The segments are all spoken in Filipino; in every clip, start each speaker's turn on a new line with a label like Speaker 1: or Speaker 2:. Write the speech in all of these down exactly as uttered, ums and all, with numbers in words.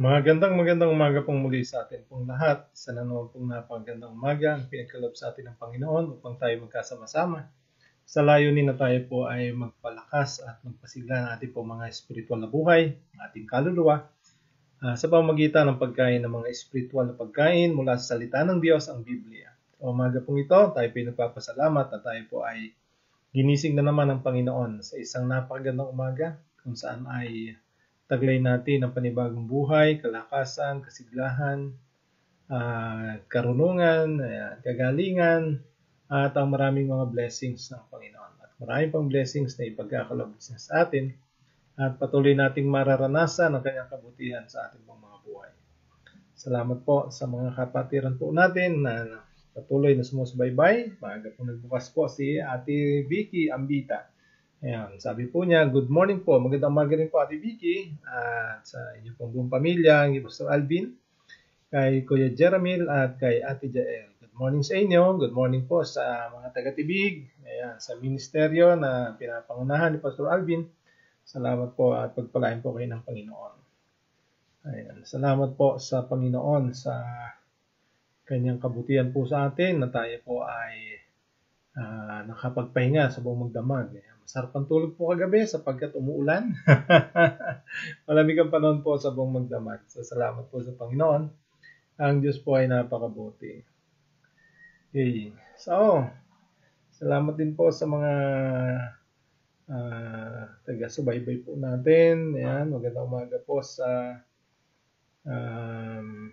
Speaker 1: Magandang magandang umaga pong muli sa atin pong lahat. Isa na naman pong napagandang umaga ang pinagkaloob sa atin ng Panginoon upang tayo magkasama-sama. Sa layunin na tayo po ay magpalakas at magpasigla ng ating po mga espiritual na buhay, ating kaluluwa, uh, sa pamamagitan ng pagkain ng mga espiritual na pagkain mula sa salita ng Diyos, ang Biblia. Sa umaga pong ito, tayo po ay nagpapasalamat at tayo po ay ginising na naman ng Panginoon sa isang napakagandang umaga kung saan ay taglay natin ang panibagong buhay, kalakasan, kasiglahan, uh, karunungan, uh, kagalingan, at ang maraming mga blessings ng Panginoon. At maraming pang blessings na ipagkakaloob niya sa atin at patuloy nating mararanasan ang kanyang kabutihan sa ating mga buhay. Salamat po sa mga kapatiran po natin na patuloy na sumusubaybay. Maaga po nagbukas po si Ate Vicky Ambita. Ayan, sabi po niya, good morning po. Magandang umaga rin po Ate Vicky at sa inyong pong buong pamilya, kay Pastor Alvin, kay Kuya Jeramil at kay Ate Jael. Good morning sa inyo. Good morning po sa mga taga-tibig, ayan, sa ministeryo na pinapangunahan ni Pastor Alvin. Salamat po at pagpalain po kayo ng Panginoon. Ayan, salamat po sa Panginoon sa kanyang kabutihan po sa atin na tayo po ay uh, nakapagpahinga sa buong magdamag. Ayan. Masarap ang tulog po kagabi sapagkat umuulan. Malamig ang panahon po sa buong magdamag. So, salamat po sa Panginoon. Ang Diyos po ay napakabuti. Okay. So, salamat din po sa mga uh, taga-subaybay po natin. Ayan, magandang umaga po sa um,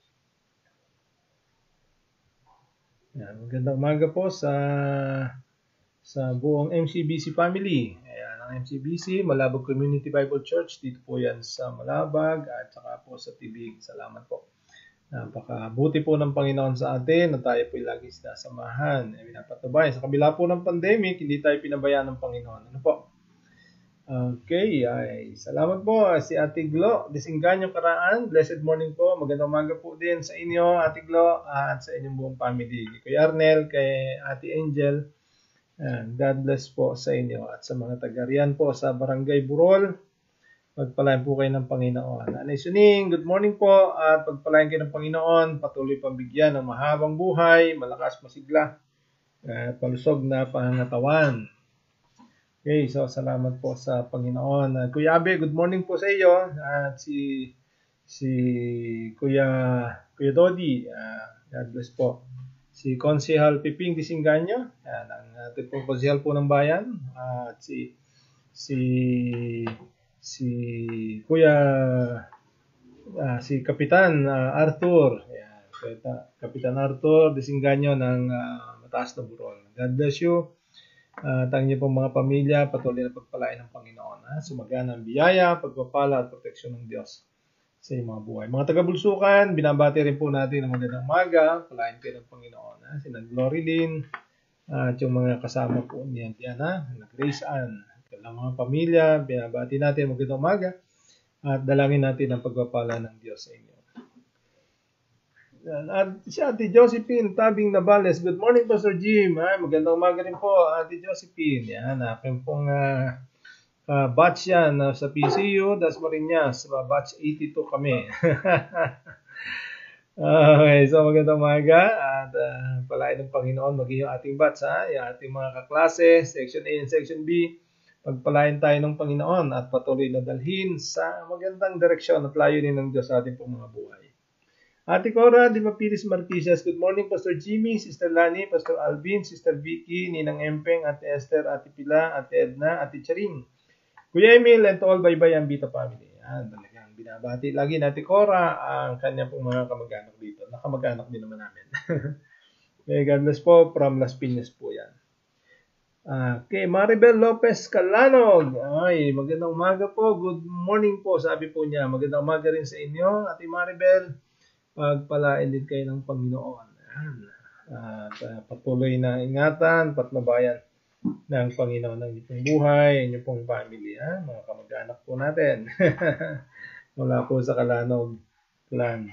Speaker 1: ayan, magandang umaga po sa sa buong M C B C family. Ayan, ang M C B C, Malabag Community Bible Church. Dito po yan sa Malabag at saka po sa Tibig. Salamat po. Napakabuti po ng Panginoon sa atin na tayo po lagi sinasamahan. E, pinapatubay. Sa kabila po ng pandemic, hindi tayo pinabayaan ng Panginoon. Ano po? Okay. Ay, salamat po. Si Ate Glo, Disenganyo Karaan. Blessed morning po. Magandang umaga po din sa inyo, Ate Glo, at sa inyong buong family. Kay Arnel, kay Ate Angel. And God bless po sa inyo at sa mga taga-riyan po sa Barangay Burol. Pagpalain po kayo ng Panginoon. Anay Suning, good morning po at pagpalain kayo ng Panginoon. Patuloy pambigyan ng mahabang buhay, malakas masigla, at palusog na pangangatawan. Okay, so salamat po sa Panginoon. Kuya Abe, good morning po sa iyo. At si si Kuya Kuya Dodi, uh, God bless po. Si Konsehal Piping Disenganyo, yan ang ating pong konsehal po ng bayan, at si si si Kuya uh, si Kapitan uh, Arthur, yan, Kapitan Arthur Disenganyo ng uh, Mataas na Burol. God bless you. Uh, at ang inyo pong mga pamilya, patuloy na pagpalain ng Panginoon. Ha? Sumagana ang biyaya, pagpapala at proteksyon ng Diyos sa inyong mga buhay. Mga taga-Bulsukan, binabati rin po natin ang magandang umaga. Palain kayo ng Panginoon. Ha? Sina Glory Lynn, at yung mga kasama po niyan diyan, ha? Grace Ann, kailang mga pamilya, binabati natin magandang umaga at dalangin natin ang pagpapala ng Diyos sa inyo. At si Ate Josephine Tabing Navales, good morning Pastor Jim. Ha? Magandang umaga rin po Ate Josephine. Yan, aking pong uh, Uh, batch yan uh, sa P C U, Dasmariñas, uh, batch eighty-two kami. Okay, so magandang umaga at uh, palain ng Panginoon maging yung ating batch, ha? Yung ating mga kaklase, Section A and Section B, pagpalain tayo ng Panginoon at patuloy na dalhin sa magandang direksyon at layunin ng Diyos sa ating pong mga buhay. Ate Cora, Di Mapilis Marquisias, good morning Pastor Jimmy, Sister Lani, Pastor Alvin, Sister Vicky, Ninang Empeng, Ate Esther, Ate Pila, Ate Edna, Ate Charing, Kuya Emil, and to all Baybay Ambita family. Yan, talagang binabati lagi natin Cora ang kanyang pong mga kamag-anak dito. Nakamag-anak din naman namin. Okay, God bless po. From Las Piñas po yan. Okay, Maribel Lopez Calanog. Ay, magandang umaga po. Good morning po. Sabi po niya, magandang umaga rin sa inyo. Ate Maribel, pagpalain din kayo ng Panginoon. Yan. At uh, patuloy na ingatan, patnubayan ng Panginoon ng inyong buhay, inyong pong family, ha? Mga kamag-anak po natin. Mula po sa Calanog clan.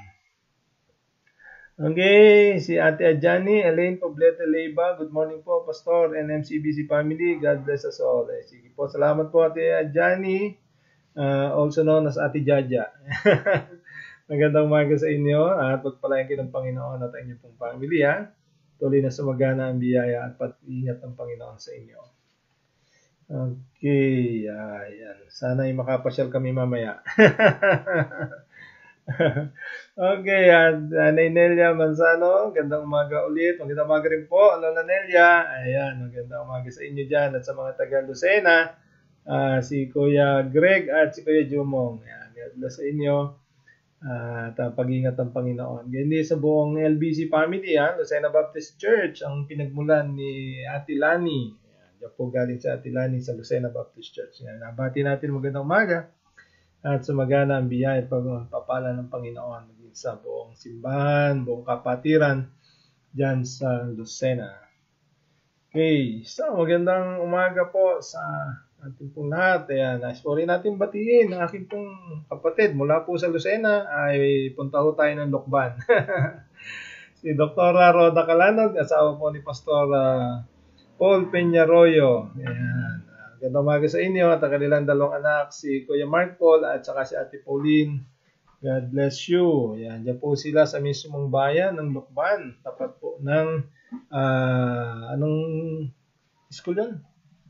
Speaker 1: Okay, si Ate Adjani, Elaine Poblete Leyva, good morning po, Pastor and M C B C family, God bless us all. Eh, sige po, salamat po Ate Adjani, uh, also known as Ate Jaja. Magandang umaga sa inyo at pagpalain kayo ng Panginoon at inyong pong pamilya. Tuloy na sumagana ang biyaya at pag-ingat ng Panginoon sa inyo. Okay, ayan. Sana ay makapasyal kami mamaya. Okay, at uh, Nelia Manzano, gandang umaga ulit. Magandang umaga rin po, Lola Nelia. Ayan, magandang umaga sa inyo dyan at sa mga taga Lucena. Uh, si Kuya Greg at si Kuya Jumong. Ayan, God bless sa inyo. At uh, pag-ingat ng Panginoon. Hindi sa buong L B C family, ha? Lucena Baptist Church, ang pinagmulan ni Ate Lani. Ayan, diyan po galing sa Ate Lani sa Lucena Baptist Church. Ayan, nabati natin magandang umaga. At sumagana ang biyaya at pagpapala ng Panginoon maging sa buong simbahan, buong kapatiran dyan sa Lucena. Okay, so magandang umaga po sa ating pong lahat. Ayan, nais po rin natin batiin ang aking pong kapatid mula po sa Lucena ay punta ho tayo ng Lokban. Si Doktora Roda Calanog, asawa po ni Pastor uh, Paul Peñarroyo. Ayan. Magandang umaga sa inyo at ang kanilang dalawang anak, si Kuya Mark Paul at saka si Ate Pauline. God bless you. Ayan, dyan po sila sa mismong bayan ng Lokban. Tapat po ng uh, anong school yan?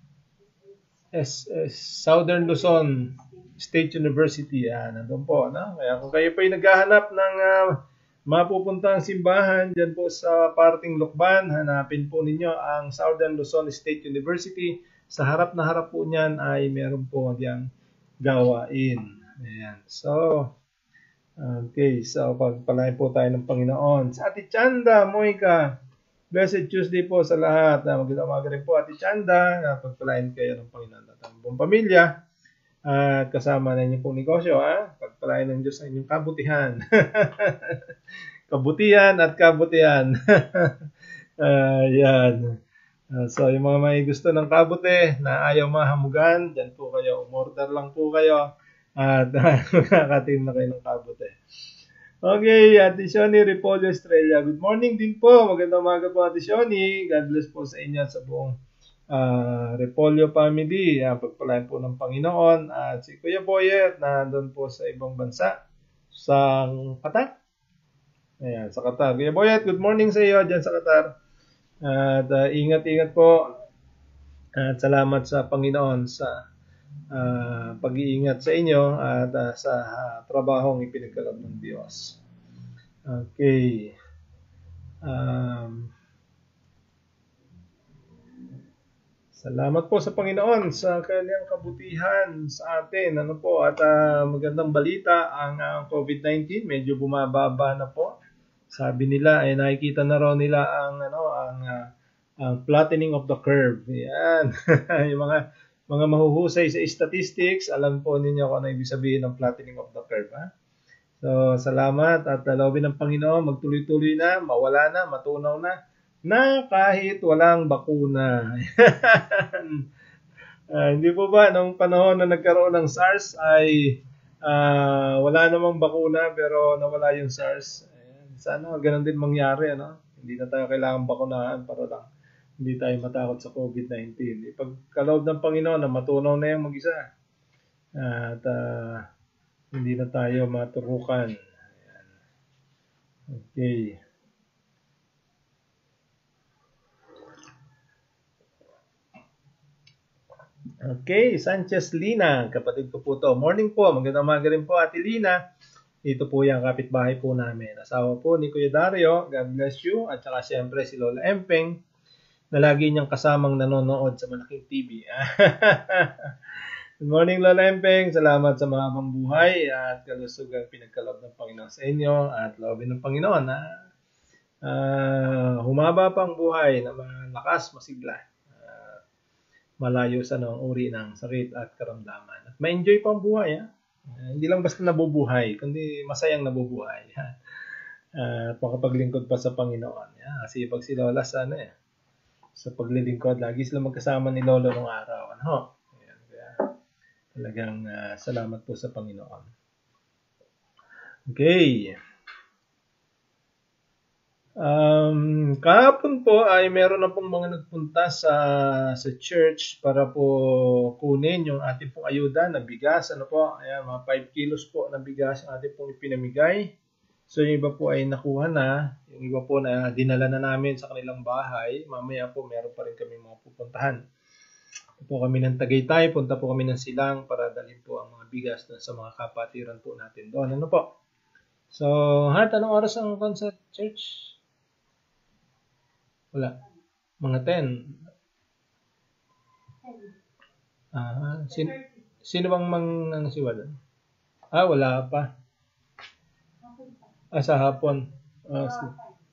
Speaker 1: S, S, Southern Luzon State University. Ayan, nandun po. No? Kaya kung kayo po ay naghahanap ng uh, mapupuntang simbahan dyan po sa parting Lokban, hanapin po ninyo ang Southern Luzon State University. Sa harap na harap po niyan ay meron po diyang gawain. Ayan. So, okay. So, pagpalain po tayo ng Panginoon. Sa Ate Chanda, Moika, Blessed Tuesday po sa lahat. Magandang umaga rin po, Ate Chanda. Pagpalain kayo ng Panginoon at ang buong pamilya. At kasama na inyong pong negosyo. Ha? Pagpalain ng Diyos sa inyong kabutihan. Kabutihan at kabutihan. Ayan. Uh, so, yung mga may gusto ng kabute na ayaw mahamugan, dyan po kayo. Umorder lang po kayo at makakatim na kayo ng kabute. Okay, Ate Shoni Repolyo Estrella. Good morning din po. Magandang umaga po, Ate Shoni. God bless po sa inyo at sa buong uh, Repolyo family. Uh, pagpalain po ng Panginoon. At si Kuya Boyet na doon po sa ibang bansa. Sa Qatar. Ayan, sa Qatar. Kuya Boyet, good morning sa iyo dyan sa Qatar. At uh, ingat-ingat po at salamat sa Panginoon sa uh, pag-iingat sa inyo at uh, sa uh, trabahong ipinagkaloob ng Diyos. Okay. Um, salamat po sa Panginoon sa kanyang kabutihan sa atin. Ano po? At uh, magandang balita ang uh, COVID nineteen. Medyo bumababa na po. Sabi nila ay eh, nakikita na raw nila ang ano ang uh, ang flattening of the curve. Yan. Yung mga mga mahuhusay sa statistics, alam po ninyo kung ano ibig sabihin ng flattening of the curve, ha? So, salamat at dalawin ng Panginoon, magtuloy-tuloy na, mawala na, matunaw na na kahit walang bakuna. uh, hindi po ba nung panahon na nagkaroon ng SARS ay uh, wala namang bakuna pero nawala yung SARS. Sana ganun din mangyari, ano? Hindi na tayo kailangan bakunahan para lang hindi tayo matakot sa COVID nineteen. Ipagkaloob ng Panginoon na matunaw na yung mag-isa. At uh, hindi na tayo maturukan. Ayan. Okay. Okay, Sanchez Lina, kapatid ko po to. Morning po, magandang umaga rin po, Ate Lina. Ito po yung kapitbahay po namin. Asawa po ni Kuya Dario, God bless you. At saka siyempre si Lola Empeng na lagi niyang kasamang nanonood sa malaking T V. Good morning, Lola Empeng. Salamat sa mahabang buhay at kalusugang pinagkaloob ng Panginoon sa inyo at loobin ng Panginoon na uh, humaba pang buhay na malakas, masigla. Uh, malayo sa noong uri ng sakit at karamdaman. At ma-enjoy pang buhay, ha? Uh, hindi lang basta nabubuhay, kundi masayang nabubuhay. Uh, at makapaglingkod pa sa Panginoon. Yeah, kasi pag si Lola sana eh, sa paglilingkod, lagi sila magkasama ni Lolo nung araw. Ano? Ayan, kaya talagang uh, salamat po sa Panginoon. Okay. Um, kahapon po ay meron na pong mga nagpunta sa sa church para po kunin yung ating pong ayuda na bigas. Ano po? Ayan, mga five kilos po na bigas ang ating pong ipinamigay. So yung iba po ay nakuha na. Yung iba po na dinala na namin sa kanilang bahay. Mamaya po meron pa rin kami mga pupuntahan. Punta po kami ng Tagaytay, punta po kami ng Silang para dalhin po ang mga bigas sa mga kapatiran po natin doon. Ano po? So, Hat, anong oras ang concert church? Wala. Mga ten. Ah, sin sino bang mang ano si Walan? Ah, wala pa. Ah, sa hapon. Ah, si,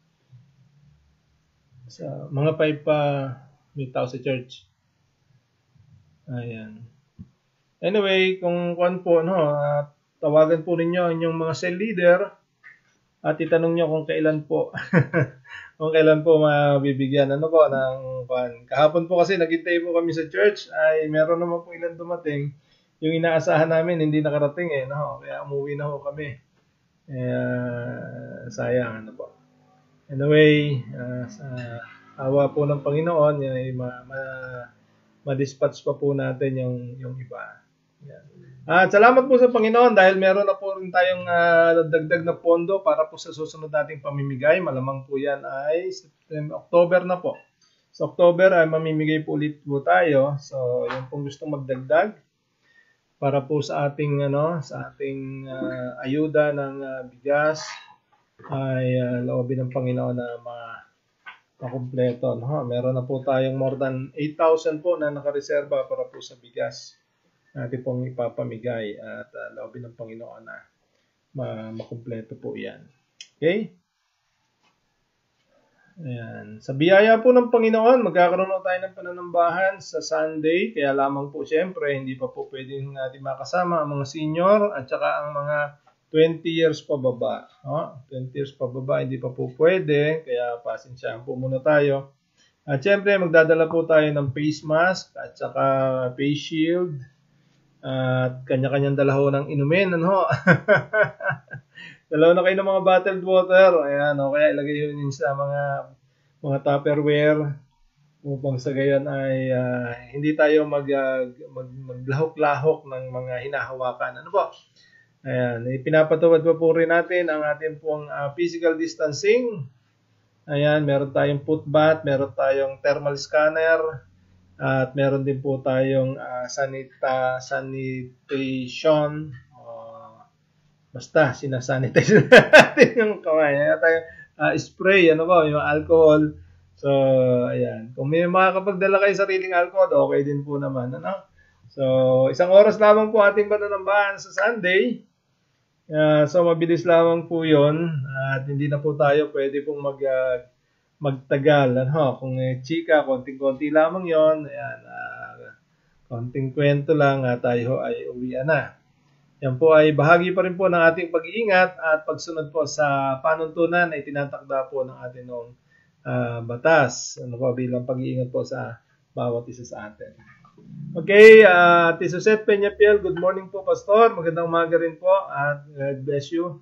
Speaker 1: sa mga five pa may tao sa church. Ayan. Anyway, kung kuan po, no, uh, tawagan po ninyo inyong mga cell leader at itanong nyo kung kailan po kung kailan po mabibigyan ano po ng kuan. Kahapon po kasi naghintay po kami sa church ay meron naman po ilan dumating. Yung inaasahan namin hindi nakarating eh, no? Kaya umuwi na ho kami. Eh, uh, sayang ano po. Anyway, uh, sa awa po ng Panginoon, ay ma, ma ma-dispatch pa po natin yung yung iba. Yan. At salamat po sa Panginoon dahil meron na po rin tayong uh, dagdag na pondo para po sa susunod nating pamimigay. Malamang po yan ay September, October na po. Sa October ay mamimigay po ulit po tayo. So, yung pong gustong magdagdag para po sa ating ano, sa ating uh, ayuda ng uh, bigas ay uh, loobin ng Panginoon na ma makumpleto. No? Meron na po tayong more than eight thousand po na nakareserba para po sa bigas natin pong ipapamigay at uh, loobin ng Panginoon na ma makumpleto po yan. Okay? Ayan. Sa biyaya po ng Panginoon, magkakaroon na tayo ng pananambahan sa Sunday. Kaya lamang po siyempre, hindi pa po pwedeng natin makasama ang mga senior at saka ang mga twenty years pababa. Oh, twenty years pababa, hindi pa po pwede. Kaya pasensyahan po muna tayo. At siyempre, magdadala po tayo ng face mask at saka face shield. At kanya-kanyang dalaho ng inumin. Ano? Dalaw na kayo ng mga bottled water. Ayan, o kaya ilagay yun sa mga mga Tupperware upang sa gayon ay uh, hindi tayo mag, uh, mag maglahok-lahok ng mga hinahawakan. Ano po? Ayan, ipinapatawad pa po rin natin ang ating pong uh, physical distancing. Ayan, meron tayong foot bath, meron tayong thermal scanner, at meron din po tayong uh, sanita, sanitation. Uh, basta, sinasanitize natin yung kamay. Ayan tayo, uh, spray, ano ba, yung alcohol. So, ayan. Kung may makakapagdala kayo sariling alcohol, okay din po naman. Ano? So, isang oras lamang po ating pananambahan sa Sunday. Uh, so, mabilis lamang po yun. At hindi na po tayo pwede pong mag... Uh, magtagal, ano, kung eh, chika, konting-konti lamang yon, ayan, uh, konting kwento lang, uh, tayo ay uwian na. Yan po ay bahagi pa rin po ng ating pag-iingat at pagsunod po sa panuntunan na itinatakda po ng ating nung, uh, batas, ano po, bilang pag-iingat po sa bawat isa sa atin. Okay, uh, Tisusette Peñapiel, good morning po, Pastor. Magandang umaga rin po at God bless you.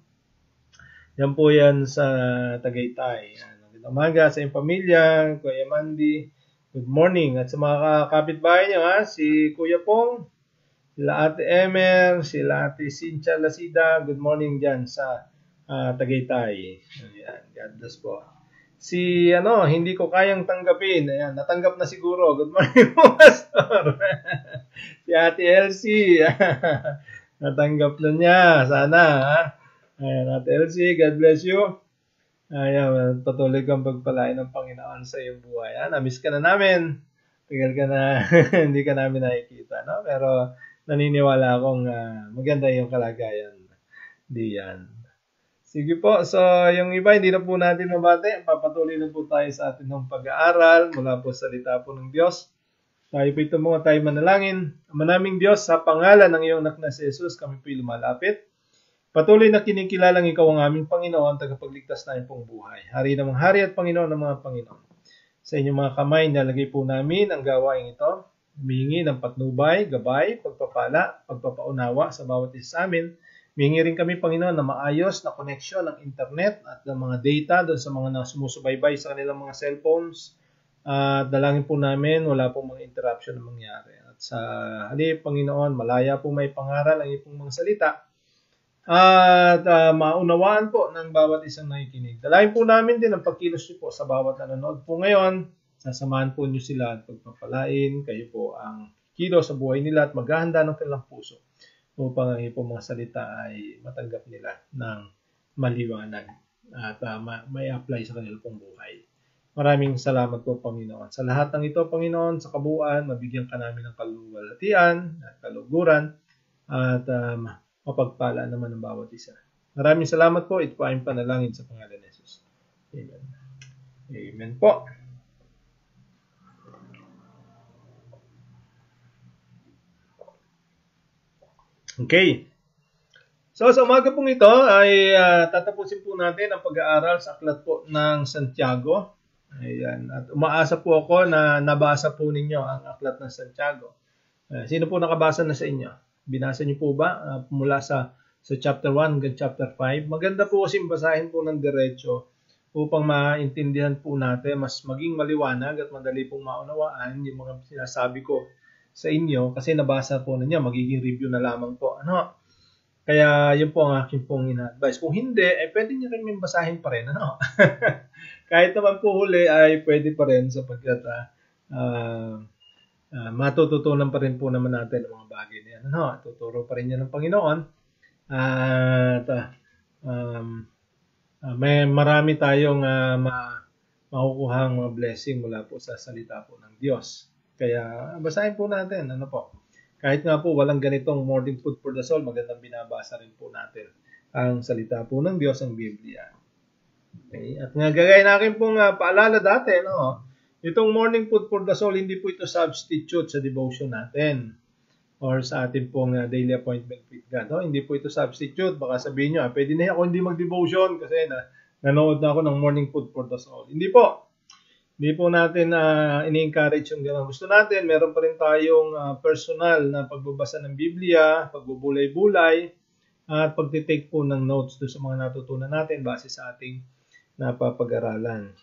Speaker 1: Yan po yan sa Tagaytay. Umaga sa iyong pamilya, Kuya Mandy, good morning. At sa mga kapitbahay niyo, ha, si Kuya Pong, sila Ate Emer, sila Ate Cynthia Lasida, good morning dyan sa uh, Tagaytay. Ayan, God bless po. Si, ano, hindi ko kayang tanggapin. Ayan, natanggap na siguro. Good morning po, Pastor. Si Ate Elsie, natanggap na niya. Sana, ha. Ayan, Ate Elsie, God bless you. Ayan, patuloy kang pagpalain ng Panginoon sa iyong buhay. Ah, na-miss ka na namin. Tagal ka na, hindi ka namin nakikita. No? Pero naniniwala akong uh, maganda yung kalagayan. Diyan. Sige po. So, yung iba, hindi na po natin mabate. Papatuloy na po tayo sa atin ng pag-aaral mula po sa salita po ng Diyos. Tayo po ito mga tayo manalangin. Ama naming Diyos, sa pangalan ng iyong anak na si Jesus, kami po lumalapit. Patuloy na kinikilalang ikaw ang aming Panginoon, tagapagligtas na pong buhay. Hari namang hari at Panginoon ng mga Panginoon. Sa inyong mga kamay, nalagay po namin ang gawain ito. Humingi ng patnubay, gabay, pagpapala, pagpapaunawa sa bawat isa sa amin. Mingi rin kami, Panginoon, na maayos na connection ng internet at ng mga data doon sa mga na sumusubaybay sa kanilang mga cellphones. At uh, dalangin po namin, wala pong mga interruption na mangyari. At sa halip, Panginoon, malaya po may pangaral ang iyong mga salita. At uh, maunawaan po ng bawat isang nakikinig. Dalangin po namin din ang pagkilos niyo po sa bawat nanonood po ngayon. Sasamahan po niyo sila at pagpapalain. Kayo po ang kilos sa buhay nila at maghahanda ng kanilang puso upang ang iyong mga salita ay matanggap nila ng maliwanag at uh, may apply sa kanilang pong buhay. Maraming salamat po, Panginoon. Sa lahat ng ito, Panginoon, sa kabuuan, mabigyan ka namin ng kaluwalhatian at kaluguran at um, mapagpala naman ng bawat isa. Maraming salamat po. Ito po ay panalangin sa pangalan ni Jesus. Amen. Amen po. Okay. So sa umaga pong ito ay uh, tatapusin po natin ang pag-aaral sa aklat po ng Santiago. Ayan. At umaasa po ako na nabasa po ninyo ang aklat ng Santiago. Uh, sino po nakabasa na sa inyo? Binasa niyo po ba uh, mula sa sa chapter one hanggang chapter five? Maganda po kasi basahin po ng diretso upang maintindihan po natin, mas maging maliwanag at madali pong maunawaan yung mga sinasabi ko sa inyo kasi nabasa po ninyo, magiging review na lamang po. Ano? Kaya yun po ang aking pong ina-advise. Kung hindi, eh pwede nyo rin may basahin pa rin. Ano? Kahit naman po huli ay pwede pa rin sapagkat uh, uh, uh, matututunan pa rin po naman natin ang mga bagay na yan. Ano? Tuturo pa rin yan ng Panginoon. At uh, um, uh, may marami tayong uh, ma makukuhang mga blessing mula po sa salita po ng Diyos. Kaya basahin po natin, ano po. Kahit nga po walang ganitong morning food for the soul, magandang binabasa rin po natin ang salita po ng Diyos, ang Biblia. Okay? At nga gagaya natin pong uh, paalala dati, no? Itong morning food for the soul, hindi po ito substitute sa devotion natin or sa ating pong uh, daily appointment with God. No? Hindi po ito substitute. Baka sabihin nyo, ah, pwede na ako hindi mag-devotion kasi na, nanood na ako ng morning food for the soul. Hindi po. Hindi po natin uh, ini-encourage yung gano'n. Gusto natin, meron pa rin tayong uh, personal na pagbabasa ng Biblia, pagbubulay-bulay, at pagtitake po ng notes doon sa mga natutunan natin base sa ating napapag-aralan.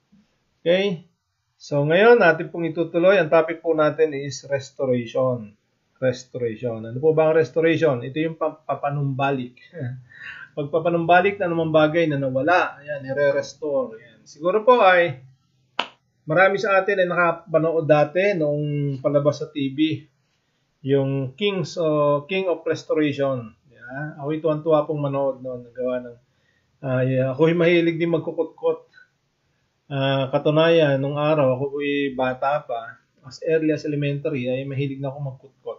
Speaker 1: Okay? So ngayon, natin pong itutuloy. Ang topic po natin is restoration. Restoration. Ano po ba ang restoration? Ito yung papanumbalik. Pagpapanumbalik na naman bagay na nawala. Ayan, i-restore. Ayan. Siguro po ay marami sa atin ay nakapanood dati noong palabas sa T V, yung Kings o King of Restoration. Yeah. Ako'y tuwan-tuwa pong manood noon, nagawa ng uh, yeah. Ako'y mahilig din magkukutkot. Uh, katunayan, nung araw ako'y bata pa, as early as elementary, ay mahilig na ako magkutkot.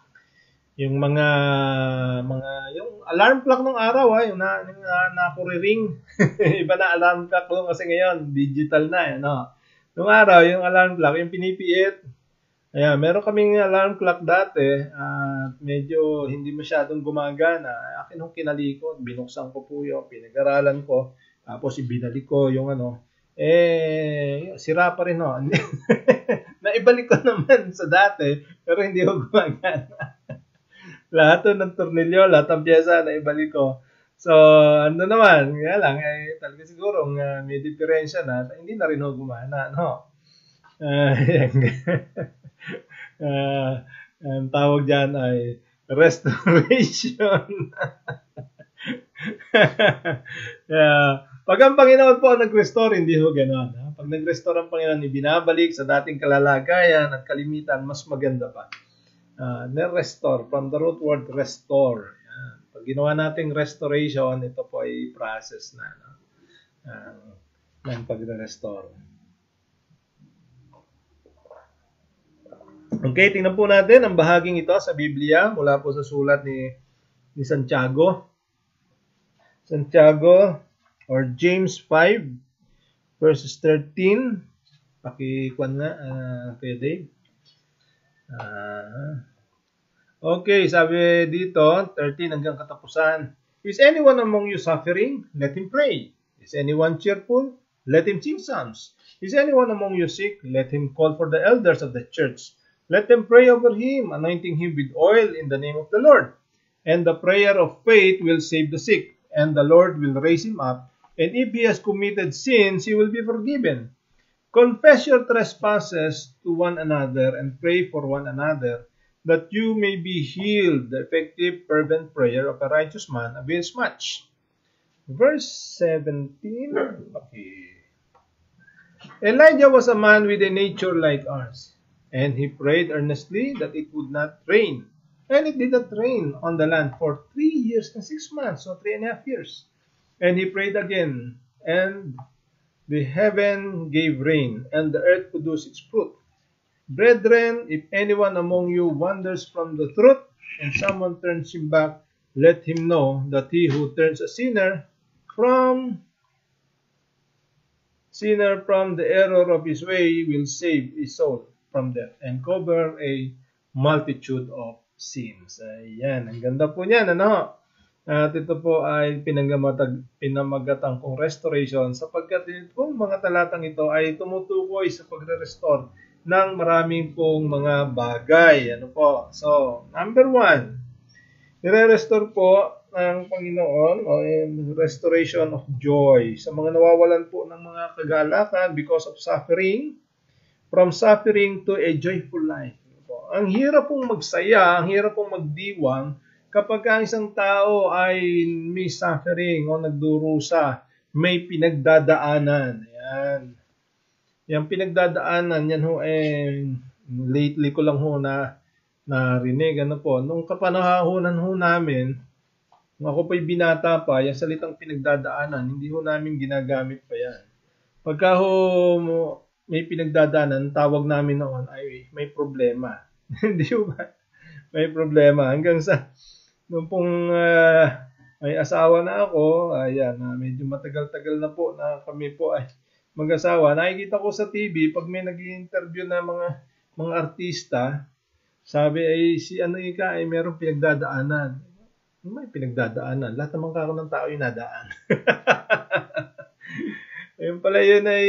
Speaker 1: Yung mga mga yung alarm clock nung araw ay yung na yung na, nakuriring. Iba na alarm clock nung kasi ngayon, digital na eh, no. Nung araw, yung alarm clock, yung pinipiit. Ayan, meron kaming alarm clock dati at uh, medyo hindi masyadong gumagana. Akin yung kinalikot, binuksan ko po yun, pinag-aralan ko, tapos ibinalik ko yung ano, eh, sira pa rin no. Naibalik ko naman sa dati, pero hindi ko gumagana. Lahat ng tornilyo, lahat ng pyesa, naibalik ko. So, ano naman, nga lang, eh, talaga siguro uh, may diferensya na, hindi na rin ako gumana, no? Uh, uh, ang tawag dyan ay restoration. uh, pag ang Panginoon po ang nag-restore, hindi ho gano'n. Ha? Pag nag-restore ang Panginoon, ibinabalik sa dating kalalagayan at kalimitan, mas maganda pa. Uh, restore, from the root word restore. Pag ginawa nating restoration, ito po ay process na no? uh, ng pagre-restore. Okay, tingnan po natin ang bahaging ito sa Biblia mula po sa sulat ni, ni Santiago. Santiago or James five verses thirteen. Pakikuan nga, uh, Kuya Dave. Ah... Uh, Okay, sabi dito, thirteen hanggang katapusan. Is anyone among you suffering? Let him pray. Is anyone cheerful? Let him sing psalms. Is anyone among you sick? Let him call for the elders of the church. Let them pray over him, anointing him with oil in the name of the Lord. And the prayer of faith will save the sick, and the Lord will raise him up. And if he has committed sins, he will be forgiven. Confess your trespasses to one another and pray for one another, that you may be healed. The effective, fervent prayer of a righteous man avails much. Verse seventeen. Okay. Elijah was a man with a nature like ours, and he prayed earnestly that it would not rain. And it did not rain on the land for three years and six months, so three and a half years. And he prayed again, and the heaven gave rain, and the earth produced its fruit. Brethren, if anyone among you wanders from the truth, and someone turns him back, let him know that he who turns a sinner from sinner from the error of his way will save his soul from death and cover a multitude of sins. Ayan, ang ganda po niyan, ano? At ito po ay pinamagatan kong restoration sapagkat itong mga talatang ito ay tumutukoy sa pagre-restore ng maraming pong mga bagay. Ano po? So, number one, nire-restore po ng Panginoon o restoration of joy sa mga nawawalan po ng mga kagalakan because of suffering, from suffering to a joyful life. Ang hirap pong magsaya, ang hirap pong magdiwang kapag ang isang tao ay may suffering o nagdurusa, may pinagdadaanan. Yan. Yung pinagdadaanan, yan ho eh, lately ko lang ho na narinig. Ano po, nung kapanahonan ho namin, nung ako po'y binata pa, yung salitang pinagdadaanan, hindi ho namin ginagamit pa yan. Pagka ho may pinagdadaanan, tawag namin noon ay may problema. Hindi ba? May problema. Hanggang sa, nung pong uh, may asawa na ako, ayan, uh, medyo matagal-tagal na po na kami po ay mag-asawa. Nakikita ko sa T V, pag may nag-i-interview na mga mga artista, sabi ay si ano ika ay merong pinagdadaanan. May pinagdadaanan. Lahat naman kako ng tao yung nadaan. Ayun pala yun ay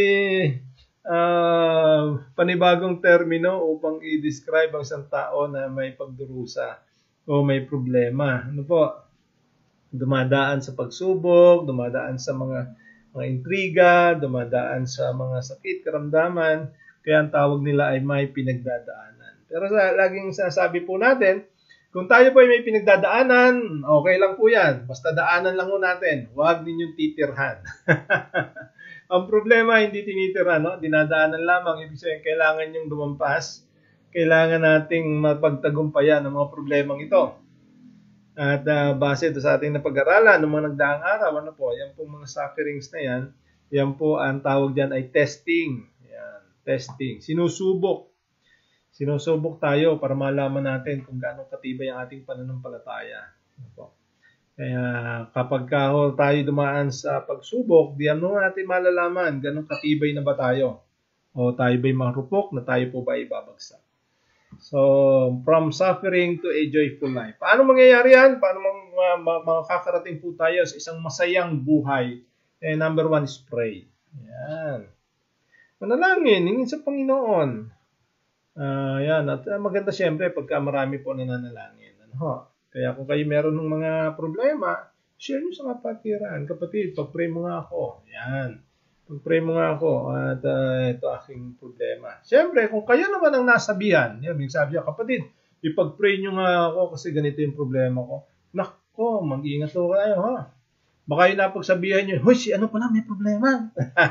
Speaker 1: Uh, panibagong termino upang i-describe ang isang tao na may pagdurusa o may problema. Ano po? Dumadaan sa pagsubok, dumadaan sa mga mga intriga, dumadaan sa mga sakit, karamdaman, kaya ang tawag nila ay may pinagdadaanan. Pero sa laging sasabi po natin, kung tayo po ay may pinagdadaanan, okay lang po yan. Basta daanan lang po natin. Huwag ninyong titirhan. Ang problema, hindi tinitira, no? Dinadaanan lamang. Ibig sabihin, kailangan yung lumampas. Kailangan nating mapagtagumpayan ang mga problemang ito. At uh, base ito sa ating napag-aralan ng mga nagdaang araw, ano po, yan po mga sufferings na yan, yan po ang tawag dyan ay testing. Yan, testing. Sinusubok. Sinusubok tayo para malaman natin kung gaano katibay ang ating pananampalataya. Ano po. Kaya kapag kaho tayo dumaan sa pagsubok, diyan mo natin malalaman ganun katibay na ba tayo. O tayo ba'y marupok na tayo po ba ibabagsak. So, from suffering to a joyful life. Paano mangyayari yan? Paano makakarating po tayo sa isang masayang buhay? Eh, number one is pray. Yan. Manalangin, hingin sa Panginoon. Uh, yan. At uh, maganda siyempre pagka marami po nananalangin. Ano ho? Kaya kung kayo meron ng mga problema, share nyo sa kapatiran. Kapatid, pag-pray mo nga ako. Yan. Pag-pray mo nga ako. At uh, ito aking problema. Siyempre, kung kayo naman ang nasabihan, yan, may sabi niya, kapatid, ipag-pray nyo nga ako kasi ganito yung problema ko. Nako, mag-iingat ko kayo, ha? Baka yung napagsabihan nyo, huy, si ano pala, may problema.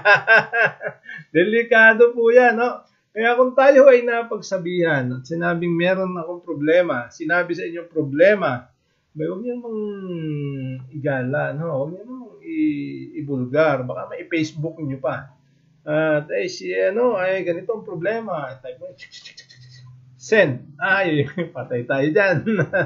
Speaker 1: Delikado po yan, no? Kaya kung tayo ay napagsabihan at sinabing meron akong problema, sinabi sa inyong problema, may huwag niyo mong igala, no? Huwag niyo mong ibulgar, baka may Facebook niyo pa. At ay si ano, ay ganito ang problema. Type mo, send. Ay, patay tayo dyan.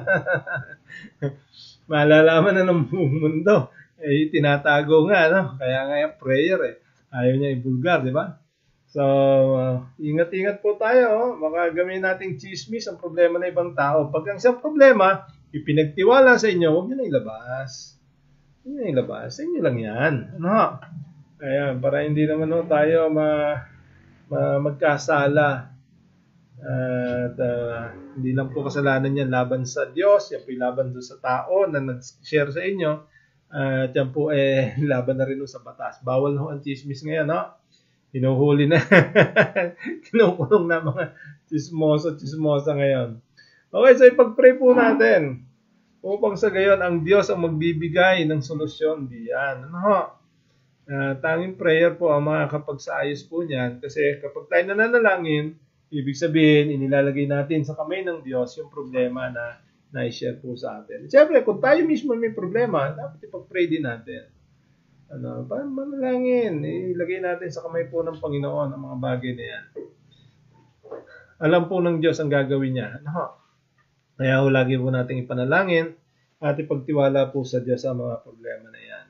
Speaker 1: Malalaman na ng buong mundo. Eh, tinatago nga, no? Kaya nga yung prayer, eh. Ayaw niya ibulgar, di ba? So, uh, ingat-ingat po tayo. Oh. Baka gawin nating chismis ang problema ng ibang tao. Pag ang isang problema, ipinagtiwala sa inyo, huwag nyo na ilabas. Huwag nyo na ilabas. Sa inyo lang yan. Ano? Kaya, para hindi naman oh, tayo ma, ma, magkasala. At uh, hindi lang po kasalanan yan laban sa Diyos, yan po yung laban doon sa tao na nag-share sa inyo. At uh, yan po eh laban na rin sa batas. Bawal na ang chismis ngayon, no? Hinuhuli na. Kinukulong na mga chismoso, chismosa ngayon. Okay, so ipag-pray po natin upang sa gayon ang Diyos ang magbibigay ng solusyon diyan. Ano ho? Uh, tanging prayer po ang makakapagsaayos po niyan kasi kapag tayo nananalangin, ibig sabihin, inilalagay natin sa kamay ng Diyos yung problema na na-share po sa atin. Siyempre, kung tayo mismo may problema, dapat ipag-pray din natin. Ano, parang manalangin, ilagay natin sa kamay po ng Panginoon ang mga bagay na yan. Alam po ng Diyos ang gagawin niya. Ano? Kaya ho, lagi po natin ipanalangin at ipagtiwala po sa Diyos ang mga problema na yan.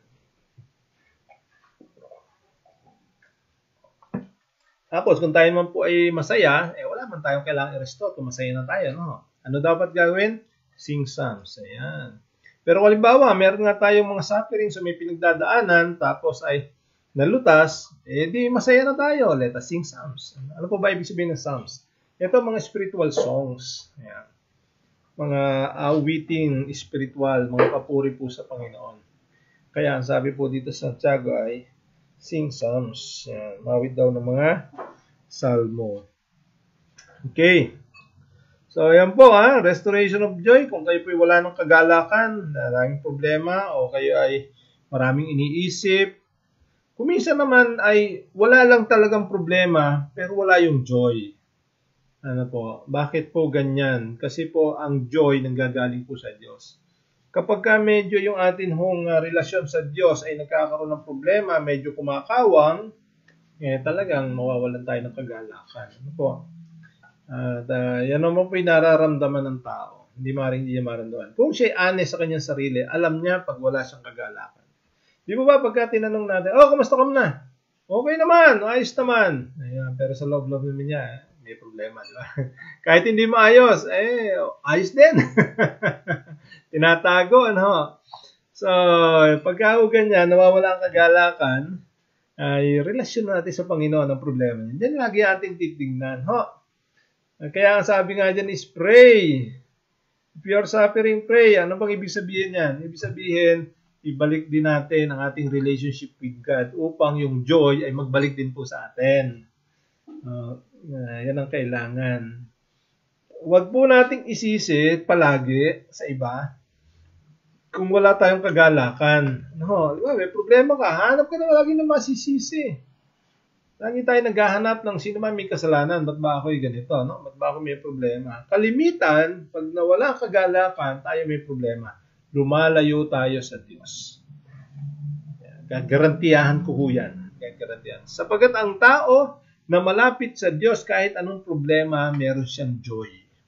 Speaker 1: Tapos, kung tayo naman po ay masaya, eh wala man tayong kailangang i-restore kung masaya na tayo. No? Ano dapat gawin? Sing psalms. Ayan. Pero halimbawa, meron nga tayong mga suffering so may pinagdadaanan, tapos ay nalutas, eh di masaya na tayo. Let us sing psalms. Ano po ba ibig sabihin ng psalms? Ito mga spiritual songs. Ayan. Mga awiting spiritual, mga papuri po sa Panginoon. Kaya ang sabi po dito sa Santiago ay sing psalms. Ayan. Mawit daw ng mga salmo. Okay. So, ayan po, ha? Restoration of joy. Kung kayo po wala ng kagalakan, maraming problema, o kayo ay maraming iniisip. Kung minsan naman ay wala lang talagang problema, pero wala yung joy. Ano po? Bakit po ganyan? Kasi po ang joy nanggagaling po sa Diyos. Kapag ka medyo yung atin hong uh, relasyon sa Diyos ay nagkakaroon ng problema, medyo kumakawang, eh talagang mawawalan tayo ng kagalakan. Ano po? At uh, yan naman po yung nararamdaman ng tao. Hindi maaaring hindi niya maramdaman. Kung siya honest sa kanyang sarili, alam niya pag wala siyang kagalakan. Di ba ba pagka tinanong natin, oh, kumusta ka na? Okay naman, ayos naman. Ayan, pero sa loob-loob naman niya, may problema, di ba? Kahit hindi maayos, eh, ayos din. Tinatago, ano? So, pagka ganyan, nawawala ang kagalakan, ay relasyon natin sa Panginoon ang problema niya. Diyan lagi ating titignan, ho? Kaya ang sabi nga dyan is pray. If you are suffering, pray. Ano bang ibig sabihin yan? Ibig sabihin, ibalik din natin ang ating relationship with God upang yung joy ay magbalik din po sa atin. Uh, yan ang kailangan. Huwag po nating isisi palagi sa iba kung wala tayong kagalakan. No, di ba? May problema ka. Hanap ka na lagi na masisisi. Lagi tayo naghahanap ng sino man may kasalanan. Ba't ba ako'y ganito? No? Ba't ba ako may problema? Kalimitan, pag nawala kagalakan, tayo may problema. Lumalayo tayo sa Diyos. Gagarantiyahan ko ho yan. Gagarantiyahan. Sapagat ang tao na malapit sa Diyos, kahit anong problema, meron siyang joy.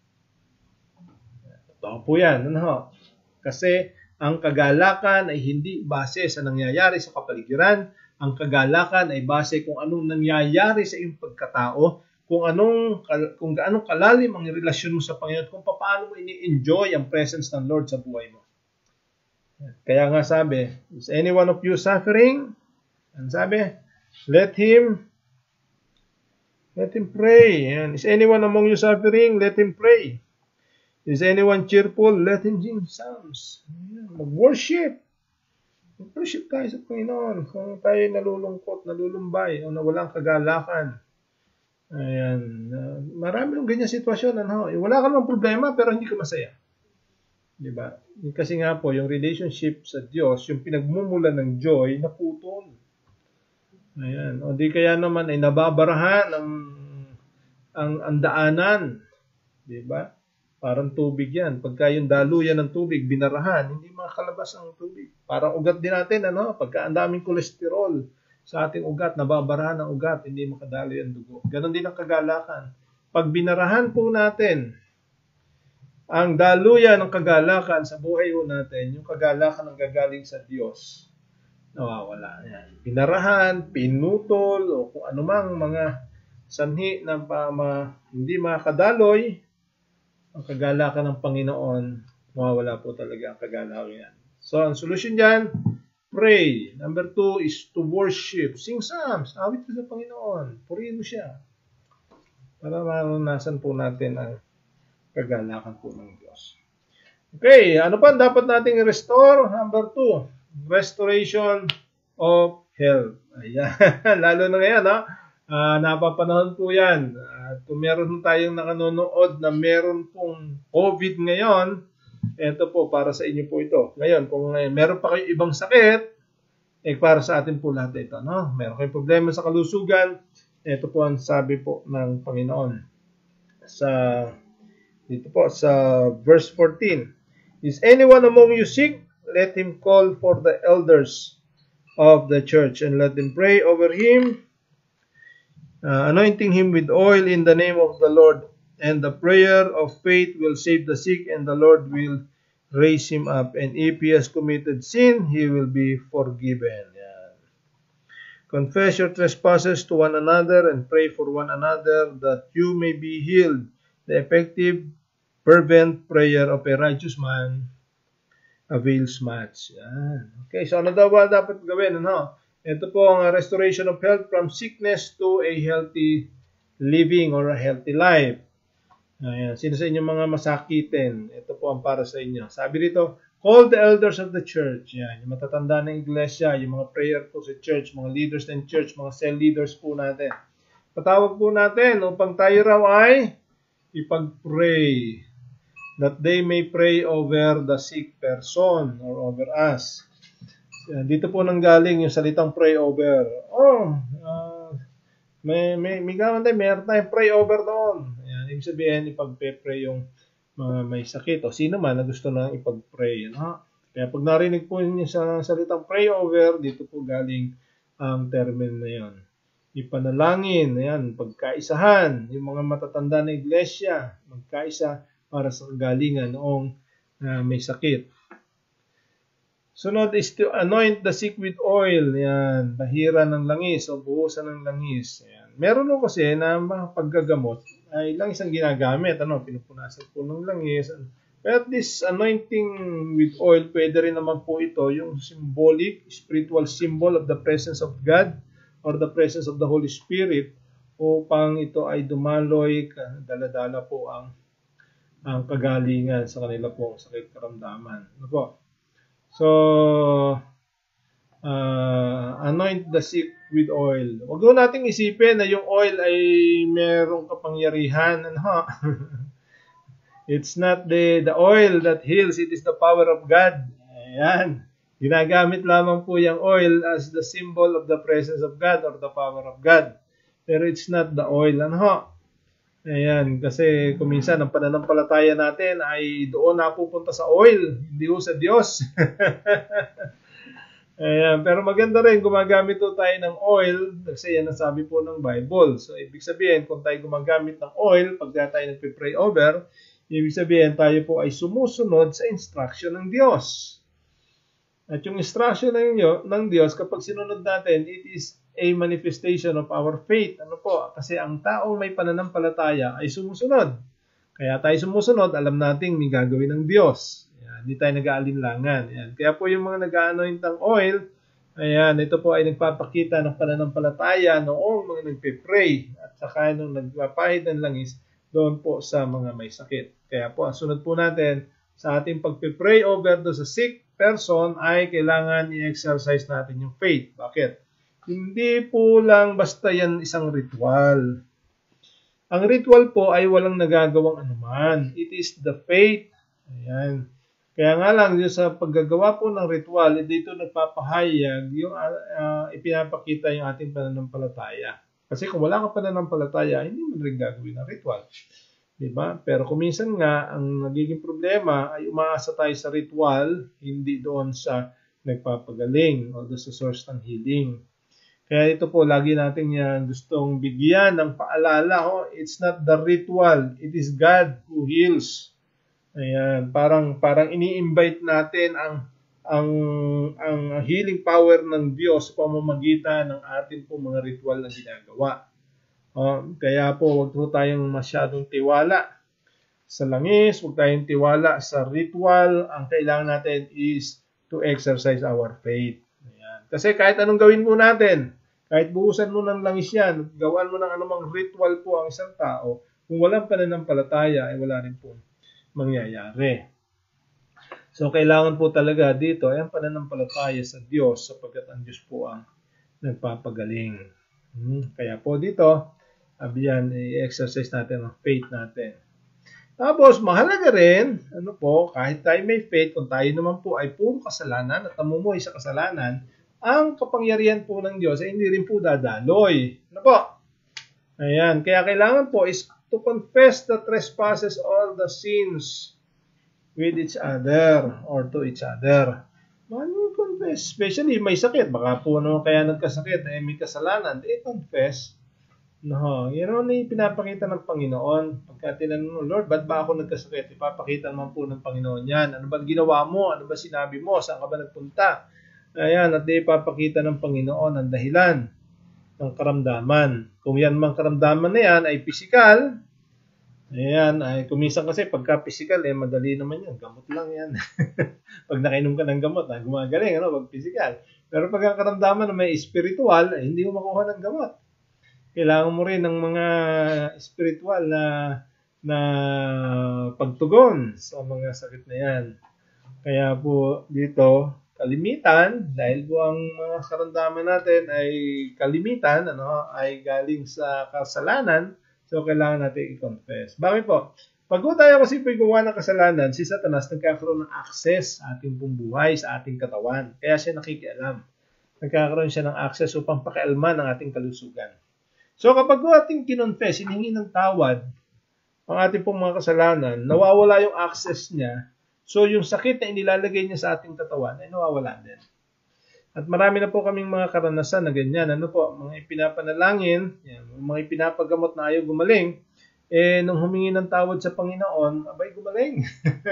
Speaker 1: Totoo po yan. Ano? Kasi ang kagalakan ay hindi base sa nangyayari sa kapaligiran. Ang kagalakan ay base kung anong nangyayari sa iyong pagkatao, kung anong kung gaano kalalim ang relasyon mo sa Panginoon, kung paano mo ini-enjoy ang presence ng Lord sa buhay mo. Kaya nga sabi, is any one of you suffering? Ang sabi, let him let him pray. And is anyone among you suffering? Let him pray. Is anyone cheerful? Let him sing psalms. Mag-worship. Mag-worship tayo sa Panginoon. Kung tayo nalulungkot, nalulumbay, o nawalang kagalakan. Ayan. Uh, marami ng ganyan sitwasyon. Ano? Eh, wala ka namang problema, pero hindi ka masaya. Diba? Kasi nga po, yung relationship sa Diyos, yung pinagmumulan ng joy, naputol. Ayan. O di kaya naman ay nababarahan ang, ang, ang daanan. Diba? Parang tubig yan. Pagka yung daluyan ng tubig, binarahan, hindi makakalabas ang tubig. Parang ugat din natin, ano? Pagka ang daming kolesterol sa ating ugat, nababarahan ang ugat, hindi makadaloy ang dugo. Ganon din ang kagalakan. Pag binarahan po natin ang daluyan ng kagalakan sa buhay po natin, yung kagalakan ang gagaling sa Diyos, nawawala. Yan. Binarahan, pinutol, o kung anumang mga sanhi na pa, ma, hindi makadaloy, ang kagalakan ng Panginoon, mawawala po talaga ang kagalakan yan. So, ang solusyon dyan, pray. Number two is to worship. Sing psalms. Awit ko sa Panginoon. Purihin mo siya. para maranasan po natin ang kagalakan po ng Diyos. Okay, ano pa dapat nating restore? Number two, restoration of health. Ayan, lalo na ngayon, ha? Uh, napapanahon po yan. Uh, kung meron tayong nakanonood na meron pong COVID ngayon, ito po, para sa inyo po ito. Ngayon, kung eh, meron pa kayong ibang sakit, eh para sa atin po lahat ito. No? Meron kayong problema sa kalusugan, ito po ang sabi po ng Panginoon. Sa, dito po, sa verse fourteen. Is anyone among you sick? Let him call for the elders of the church and let them pray over him, uh, anointing him with oil in the name of the Lord. And the prayer of faith will save the sick, and the Lord will raise him up. And if he has committed sin, he will be forgiven. Yan. Confess your trespasses to one another and pray for one another that you may be healed. The effective, fervent prayer of a righteous man avails much. Yan. Okay, so ano daw ba dapat gawin? Ano? Ito po ang restoration of health from sickness to a healthy living or a healthy life. Ayan. Sino sa inyo mga masakitin? Ito po ang para sa inyo. Sabi dito, call the elders of the church. Yan. Yung matatanda ng iglesia, yung mga prayer po sa church, mga leaders ng church, mga cell leaders po natin. Patawag po natin upang tayo raw ay ipag-pray. That they may pray over the sick person or over us. Yan. Dito po nanggaling yung salitang pray over. Oh, uh, may, may, may gawin tayo, mayroon tayong pray over doon. Ibig sabihin, ipag-pray yung mga may sakit o sino man na gusto na ipag-pray. No? Kaya pag narinig po niyo sa salitang pray over, dito po galing ang termin na yon. Ipanalangin, ayan, pagkaisahan, yung mga matatanda na iglesia, magkaisa para sa kagalingan noong uh, may sakit. Sunod is to anoint the sick with oil. Yan, bahira ng langis o buhusan ng langis. Yan. Meron po kasi na mga paggagamot ay langis ang ginagamit. Ano, pinupunasan po ng langis. But this anointing with oil, pwede rin naman po ito yung symbolic, spiritual symbol of the presence of God or the presence of the Holy Spirit upang ito ay dumaloy, dala-dala po ang ang kagalingan sa kanila pong sakit karamdaman. Ano po? So, uh, anoint the sick with oil. Huwag mo nating isipin na yung oil ay merong kapangyarihan. Ano? It's not the, the oil that heals, it is the power of God. Ayan. Ginagamit lamang po yung oil as the symbol of the presence of God or the power of God. Pero it's not the oil. Ano? Ayan, kasi kuminsan ang pananampalataya natin ay doon napupunta sa oil, hindi ho sa Diyos. Ayan, pero maganda rin gumagamit po tayo ng oil kasi yan ang sabi po ng Bible. So, ibig sabihin, kung tayo gumagamit ng oil, pag tayo nagpe-pray over, ibig sabihin tayo po ay sumusunod sa instruction ng Diyos. At yung instruction ng, ng Diyos, kapag sinunod natin, it is a manifestation of our faith. Ano po? Kasi ang taong may pananampalataya ay sumusunod. Kaya tayo sumusunod, alam nating may gagawin ng Diyos. Ayan, hindi tayo nag-aalinlangan. Ayan. Kaya po yung mga nag-anoint ng oil, ayan, ito po ay nagpapakita ng pananampalataya noong mga nagpe-pray at saka nung nagpapahid ng langis doon po sa mga may sakit. Kaya po, ang sunod po natin sa ating pagpe-pray over do sa sick person ay kailangan i-exercise natin yung faith. Bakit? Hindi po lang basta yan isang ritual. Ang ritual po ay walang nagagawang anuman. It is the faith. Ayan. Kaya nga lang, yung sa paggagawa po ng ritual, dito nagpapahayag yung uh, ipinapakita yung ating pananampalataya. Kasi kung wala kang pananampalataya, hindi mo rin gagawin ang ritual. Diba? Pero kung minsan nga, ang nagiging problema ay umaasa tayo sa ritual, hindi doon sa nagpapagaling o doon sa source ng healing. Kaya ito po, lagi natin yan gustong bigyan ng paalala. Oh, it's not the ritual, it is God who heals. Ayan, parang parang ini-invite natin ang ang ang healing power ng Diyos sa pamamagitan ng ating po mga ritual na ginagawa. Oh, kaya po, huwag po tayong masyadong tiwala sa langis, huwag tayong tiwala sa ritual. Ang kailangan natin is to exercise our faith. Ayan. Kasi kahit anong gawin po natin, Kahit buhusan mo ng langis yan, gawan mo ng anumang ritual po ang isang tao, kung walang pananampalataya, ay wala rin po mangyayari. So, kailangan po talaga dito ay ang pananampalataya sa Diyos sapagkat ang Diyos po ang nagpapagaling. Hmm. Kaya po dito, abiyan, i-exercise natin ang faith natin. Tapos, mahalaga rin, ano po, kahit tayo may faith, kung tayo naman po ay puro kasalanan at namumuhay sa kasalanan, ang kapangyarihan po ng Diyos ay hindi rin po dadaloy. Ano po? Ayan. Kaya kailangan po is to confess the trespasses, all the sins with each other or to each other. Ano confess? Especially may sakit. Baka po no, kaya nagkasakit, eh, may kasalanan. Eh, confess. No, yun know, na pinapakita ng Panginoon. Pagka tinanong mo, Lord, ba't ba ako nagkasakit? Ipapakita naman po ng Panginoon yan. Ano ba ginawa mo? Ano ba sinabi mo? Saan ka ba nagpunta? Ayan, at ipapakita ng Panginoon ang dahilan ng karamdaman. Kung yan mang karamdaman na yan ay physical, ayan, ay kuminsan kasi pagka physical, eh, madali naman yan. Gamot lang yan. Pag nakainom ka ng gamot, ah, gumagaling, ano, pag physical. Pero pag ang karamdaman na may spiritual, eh, hindi mo makuha ng gamot. Kailangan mo rin ng mga spiritual na, na pagtugon sa mga sakit na yan. Kaya po dito, kalimitan, dahil po ang mga karamdaman natin ay kalimitan, ano, ay galing sa kasalanan, so kailangan natin i-confess. Bakit po? Pag tayo kasi po gumawa ng kasalanan, si Satanas nagkakaroon ng access sa ating pong buhay, sa ating katawan. Kaya siya nakikialam. Nagkakaroon siya ng access upang pakialman ang ating kalusugan. So kapag po ating kinonfess, hinihingi ng tawad ang ating pong mga kasalanan, nawawala yung access niya. So, yung sakit na inilalagay niya sa ating katawan ay nawawala din. At marami na po kaming mga karanasan na ganyan. Ano po, mga ipinapanalangin, yan, mga ipinapagamot na ayaw gumaling, eh, nung humingi ng tawad sa Panginoon, abay, gumaling.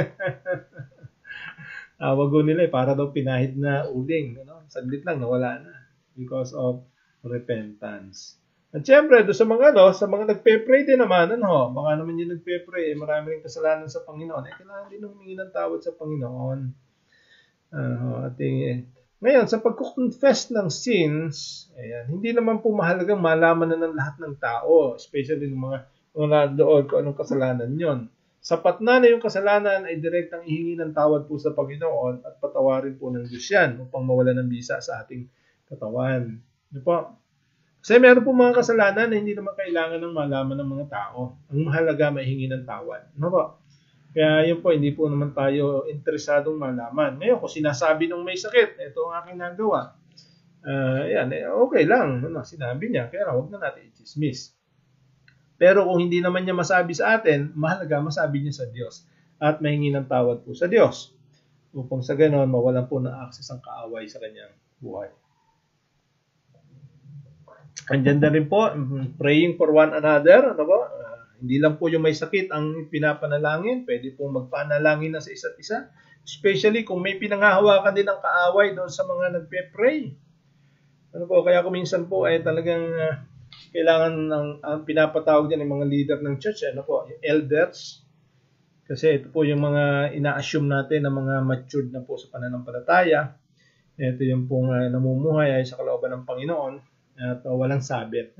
Speaker 1: Tawag ko nila, eh, para daw pinahid na uling. Ano? Saglit lang, nawala na. Because of repentance. At syempre, doon sa mga, no, sa mga nagpe-pray din naman, ano, baka naman yung nagpe-pray, eh, marami rin kasalanan sa Panginoon. Eh, kailangan din humingi ng tawad sa Panginoon. Uh, ating, eh. Ngayon, sa pagko-confess ng sins, ayan, hindi naman po mahalagang malaman na ng lahat ng tao, especially ng mga mga doon kung anong kasalanan yon. Sapat na na yung kasalanan ay direktang ihingi ng tawad po sa Panginoon at patawarin po ng Diyos yan upang mawala ng bisa sa ating katawan. Ano po? Kasi meron po mga kasalanan na hindi naman kailangan ng malaman ng mga tao. Ang mahalaga, maihingi ng tawad. Ano po? Kaya yun po, hindi po naman tayo interesadong malaman. Ngayon, kung sinasabi nung may sakit, ito ang aking nagawa. Uh, yan, eh, okay lang. Ano, sinabi niya, kaya huwag na natin i-dismiss. Pero kung hindi naman niya masabi sa atin, mahalaga masabi niya sa Diyos. At mahingi ng tawad po sa Diyos. Upang sa ganon, mawalan po ng access ang kaaway sa kanyang buhay. Andiyan na rin po, praying for one another. Ano po? Uh, hindi lang po yung may sakit ang pinapanalangin. Pwede pong magpanalangin na sa isa't isa. Especially kung may pinangahawakan din ng kaaway doon sa mga nagpe-pray. Ano po? Kaya kuminsan po ay talagang uh, kailangan ng ang pinapatawag din ng mga leader ng church. Ano po? Yung elders. Kasi ito po yung mga ina-assume natin na mga matured na po sa pananampalataya. Ito yung pong uh, namumuhay ay sa kalooban ng Panginoon. At uh, walang sabit.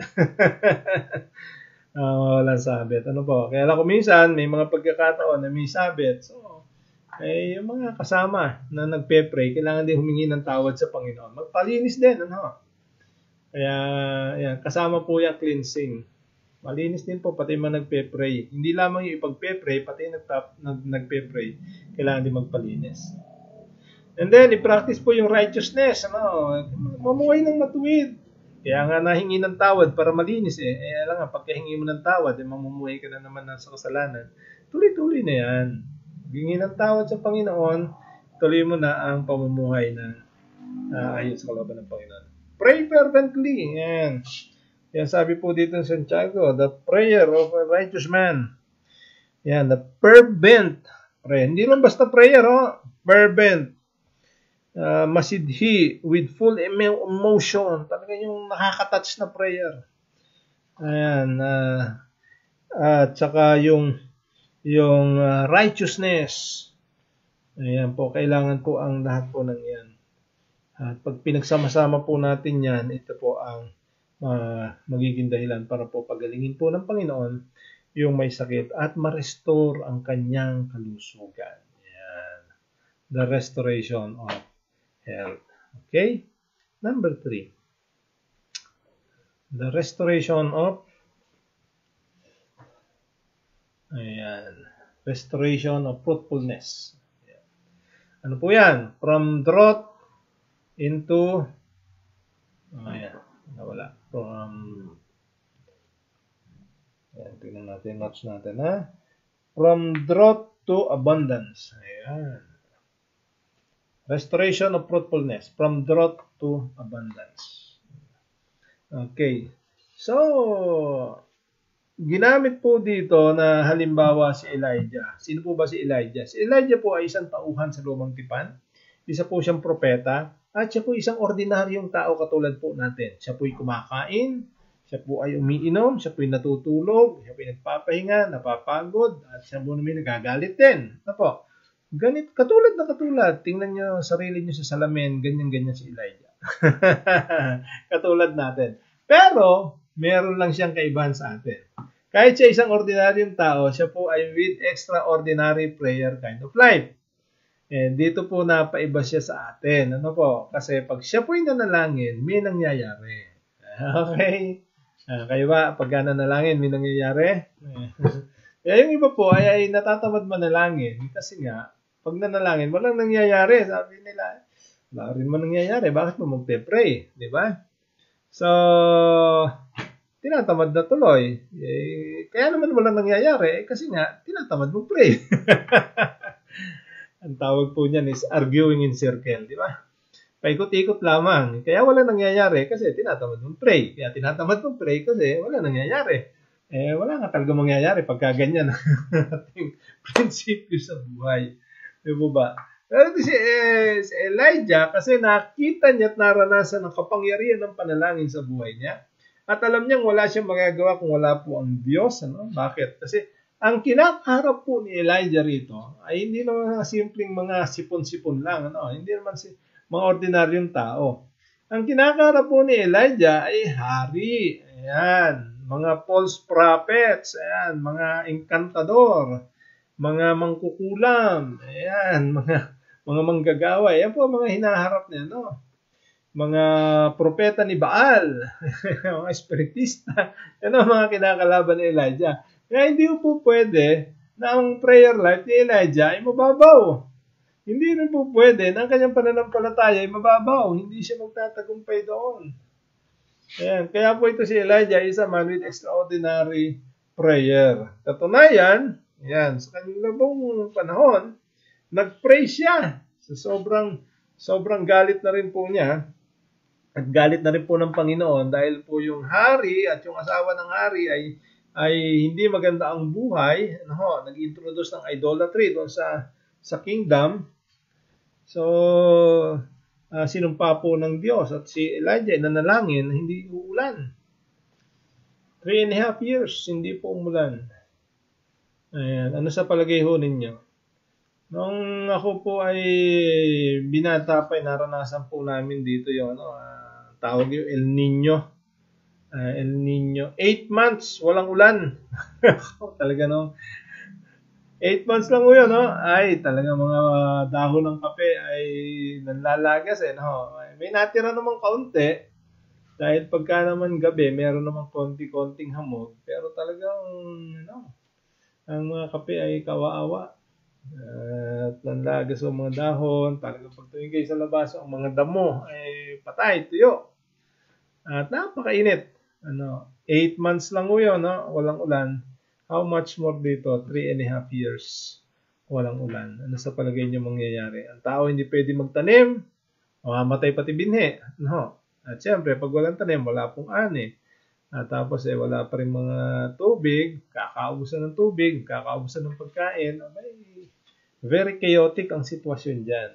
Speaker 1: uh, walang sabit. Ano po? Kaya lang kuminsan, may mga pagkakataon na may sabit. So, eh, yung mga kasama na nagpe-pray, kailangan din humingi ng tawad sa Panginoon. Magpalinis din. Ano? Kaya, yan, kasama po yung cleansing. Malinis din po, pati mga nagpe-pray. Hindi lamang yung ipagpe-pray, pati yung nag nagpe-pray, kailangan din magpalinis. And then, i-practice po yung righteousness. Ano? Mamuhay ng matuwid. Kaya nga nahingi ng tawad para malinis eh. Eh alam nga, pagkahingi mo ng tawad, eh mamumuhay ka na naman sa kasalanan. Tuloy-tuloy na yan. Hingi ng tawad sa Panginoon, tuloy mo na ang pamumuhay na uh, ayon sa kalooban ng Panginoon. Pray fervently. Yan. Yan sabi po dito sa Santiago, the prayer of a righteous man. Yan, the fervent prayer. Hindi lang basta prayer, oh. Fervent. Uh, masidhi with full emotion. Talaga yung nakaka-touch na prayer. Ayan. Uh, at saka yung yung uh, righteousness. Ayan po. Kailangan po ang lahat po ng yan. At pag pinagsama-sama po natin yan, ito po ang uh, magiging dahilan para po pagalingin po ng Panginoon yung may sakit at ma-restore ang kanyang kalusugan. Yan. The restoration of health. Okay? Number three. The restoration of ayan, restoration of fruitfulness. Ayan. Ano po yan? From drought into ayan, nawala. From ayan, tingnan natin, notes natin ha. From drought to abundance. Ayan. Restoration of fruitfulness. From drought to abundance. Okay. So, ginamit po dito na halimbawa si Elijah. Sino po ba si Elijah? Si Elijah po ay isang tauhan sa lumang tipan. Isa po siyang propeta. At siya po isang ordinaryong tao katulad po natin. Siya po ay kumakain. Siya po ay umiinom. Siya po ay natutulog. Siya po ay nagpapahinga, napapagod. At siya po naman nagagalit din. Ano po? Ganit, katulad na katulad. Tingnan nyo sarili nyo sa salamin. Ganyan-ganyan si Elijah. Katulad natin. Pero, meron lang siyang kaibahan sa atin. Kahit siya isang ordinaryong tao, siya po ay with extraordinary prayer kind of life. And dito po napaiba siya sa atin. Ano po? Kasi pag siya po ay nanalangin, may nangyayari. Okay? Uh, kayo ba, pag nanalangin, may nangyayari? Kaya yung iba po ay, ay natatamad manalangin. Kasi nga, pag nanalangin, walang nangyayari. Sabi nila, wala rin man nangyayari. Bakit mo magpe-pray? Di ba? So, tinatamad na tuloy. Eh, kaya naman walang nangyayari. Eh, kasi nga, tinatamad mo pray. Ang tawag po niyan is arguing in circle. Di ba? Paikot-ikot lamang. Kaya wala nangyayari kasi tinatamad mong pray. Kaya tinatamad mong pray kasi wala nangyayari. Eh, wala nga talaga mangyayari pagka ganyan ang ating prinsipyo sa buhay. Di ba? Pero si, eh, si Elijah, kasi nakita niya at naranasan ang kapangyarihan ng panalangin sa buhay niya. At alam niyang wala siyang magagawa kung wala po ang Diyos. Ano? Bakit? Kasi ang kinakaharap po ni Elijah rito ay hindi naman simpleng mga sipon-sipon lang. Ano? Hindi naman si mga ordinaryong tao. Ang kinakaharap po ni Elijah ay hari. Ayan. Mga false prophets. Ayan. Mga encantador. Mga mangkukulam. Ayan. Mga mga manggagawa. Yan po ang mga hinaharap niya. No? Mga propeta ni Baal. Mga espiritista. Yan ang mga kinakalaban ni Elijah. Kaya hindi po pwede na ang prayer life ni Elijah ay mababaw. Hindi rin po pwede na ang kanyang pananampalataya ay mababaw. Hindi siya magtatagumpay doon. Ayan. Kaya po ito si Elijah is a man with extraordinary prayer. Katunayan, ayan, sa kanyang labong panahon, nag-pray siya. So, sobrang, sobrang galit na rin po niya. At galit na rin po ng Panginoon dahil po yung hari at yung asawa ng hari ay ay hindi maganda ang buhay. Ano, nag-introduce ng idolatry doon sa sa kingdom. So, uh, sinumpa po ng Diyos at si Elijah nanalangin na hindi uulan. Three and a half years, hindi po umulan. Ayan. Ano sa palagay ho ninyo? Nung ako po ay binata pa, naranasan po namin dito yung ano, uh, tawag yung El Nino. Uh, El Nino. Eight months, walang ulan. Talaga no. Eight months lang yun, no? Ay, talaga mga dahon ng kape ay nanlalagas eh, no? May natira namang kaunti. Dahil pagka naman gabi, meron namang konti-konting hamog. Pero talagang, ano, ang mga kape ay kawaawa. At nanlagas ang mga dahon. Talagang pag tumingin sa labas, ang mga damo ay patay, tuyo. At napakainit. Ano, eight months lang yun, no? Walang ulan. How much more dito? Three and a half years. Walang ulan. Ano sa palagay niyo mangyayari? Ang tao hindi pwede magtanim. Mamamatay pati binhi. No? At siyempre, pag walang tanim, wala pong ani. At tapos, eh, wala pa rin mga tubig. Kakaubusan ng tubig. Kakaubusan ng pagkain. Abay, very chaotic ang sitwasyon dyan.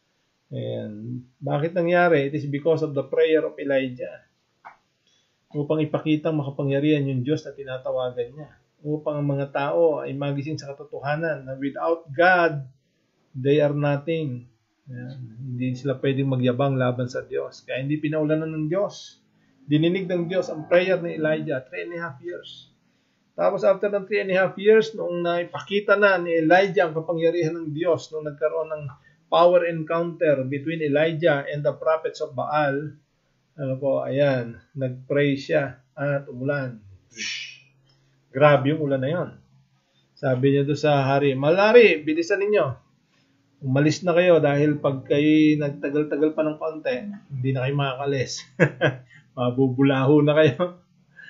Speaker 1: And bakit nangyari? It is because of the prayer of Elijah. Upang ipakitang makapangyarihan yung Diyos na tinatawagan niya. Upang ang mga tao ay magising sa katotohanan na without God, they are nothing. Ayan. Hindi sila pwedeng magyabang laban sa Diyos. Kaya hindi pinaulanan ng Diyos. Dininig ng Diyos ang prayer ni Elijah, three and a half years. Tapos after ng three and a half years, noong naipakita na ni Elijah ang kapangyarihan ng Diyos, noong nagkaroon ng power encounter between Elijah and the prophets of Baal, ano po, ayan, nagpray siya at umulan. Grabe yung ulan na yon. Sabi niya doon sa hari, Malari, bilisan ninyo. Umalis na kayo dahil pag kayo nagtagal-tagal pa ng konti, hindi na kayo makakalis. Mabubulaho na kayo.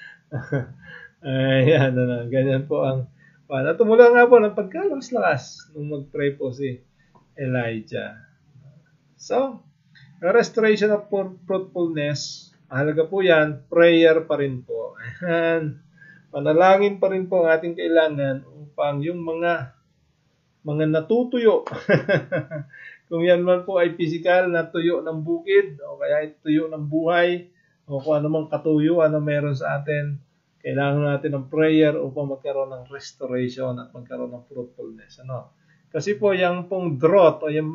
Speaker 1: Ayan, ano, ganyan po ang paano. Tumula nga po ng pagkalakas-lakas nung mag-pray po si Elijah. So, restoration of fruitfulness, halaga po yan, prayer pa rin po. Ayan, panalangin pa rin po ang ating kailangan upang yung mga mga natutuyo, kung yan man po ay physical na tuyo ng bukid, o kaya tuyo ng buhay, o kung ano mang katuyo, ano meron sa atin, kailangan natin ng prayer upang magkaroon ng restoration at magkaroon ng fruitfulness. Ano? Kasi po, yung pong drought, o yung,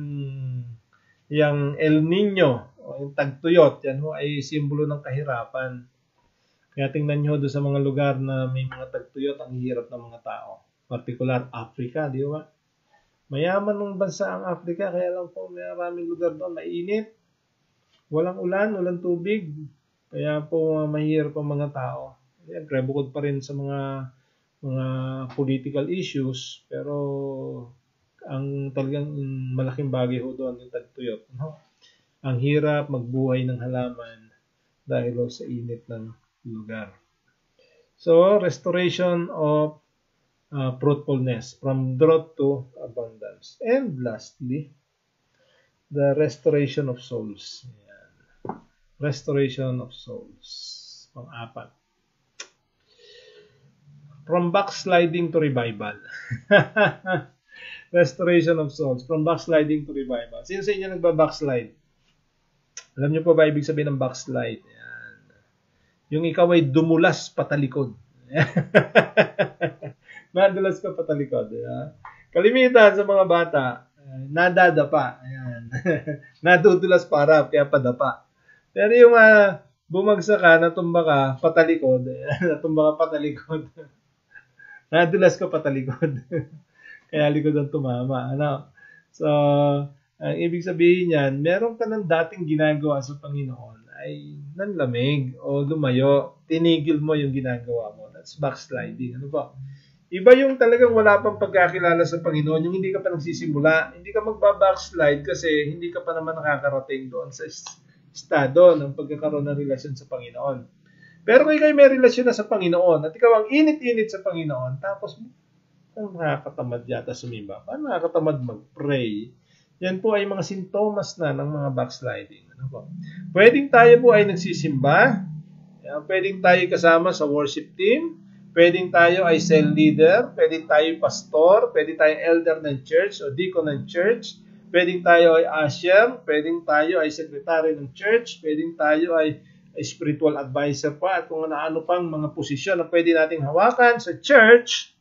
Speaker 1: yung El Nino, o yung tagtuyot, yan ho ay simbolo ng kahirapan. Kaya tingnan nyo doon sa mga lugar na may mga tagtuyot, ang hirap ng mga tao. Particular Africa, di ba? Mayaman ng bansa ang Africa, kaya lang po may maraming lugar doon, mainit. Walang ulan, walang tubig. Kaya po uh, mahirap ang mga tao. Siyempre, bukod pa rin sa mga mga political issues, pero ang talagang malaking bagay ho doon yung tagtuyot. No? Ang hirap magbuhay ng halaman dahil ho sa init ng lugar. So, restoration of Uh, fruitfulness, from drought to abundance. And lastly, the restoration of souls. Ayan. Restoration of souls. Pang-apat. From backsliding to revival. Restoration of souls. From backsliding to revival. Sino sa inyo nagba-backslide? Alam niyo po ba ibig sabihin ng backslide? Ayan. Yung ikaw ay dumulas patalikod. Nadulas ka patalikod. Yeah? Kalimitan sa mga bata, uh, nadadapa. Ayan. Nadudulas para, kaya padapa. Pero yung uh, bumagsak ka, natumba ka, patalikod. Natumba ka patalikod. Nadulas ka patalikod. Kaya likod ang tumama. Ano? So, ang ibig sabihin yan, meron ka ng dating ginagawa sa Panginoon ay nanlamig o lumayo. Tinigil mo yung ginagawa mo. That's backsliding. Ano ba? Iba yung talagang wala pang pagkakilala sa Panginoon, yung hindi ka pa nagsisimula, hindi ka magba-backslide kasi hindi ka pa naman nakakarating doon sa estado ng pagkakaroon ng relasyon sa Panginoon. Pero kung ikaw may relasyon na sa Panginoon at ikaw ang init-init sa Panginoon, tapos ang nakakatamad yata sumimba, paano nakakatamad mag-pray? Yan po ay mga sintomas na ng mga backsliding. Ano po? Pwedeng tayo po ay nagsisimba, pwedeng tayo kasama sa worship team, pwedeng tayo ay cell leader, pwedeng tayo pastor, pwedeng tayo elder ng church o deacon ng church, pwedeng tayo ay usher, pwedeng tayo ay secretary ng church, pwedeng tayo ay spiritual advisor pa at kung ano-ano pang mga posisyon na pwede nating hawakan sa church.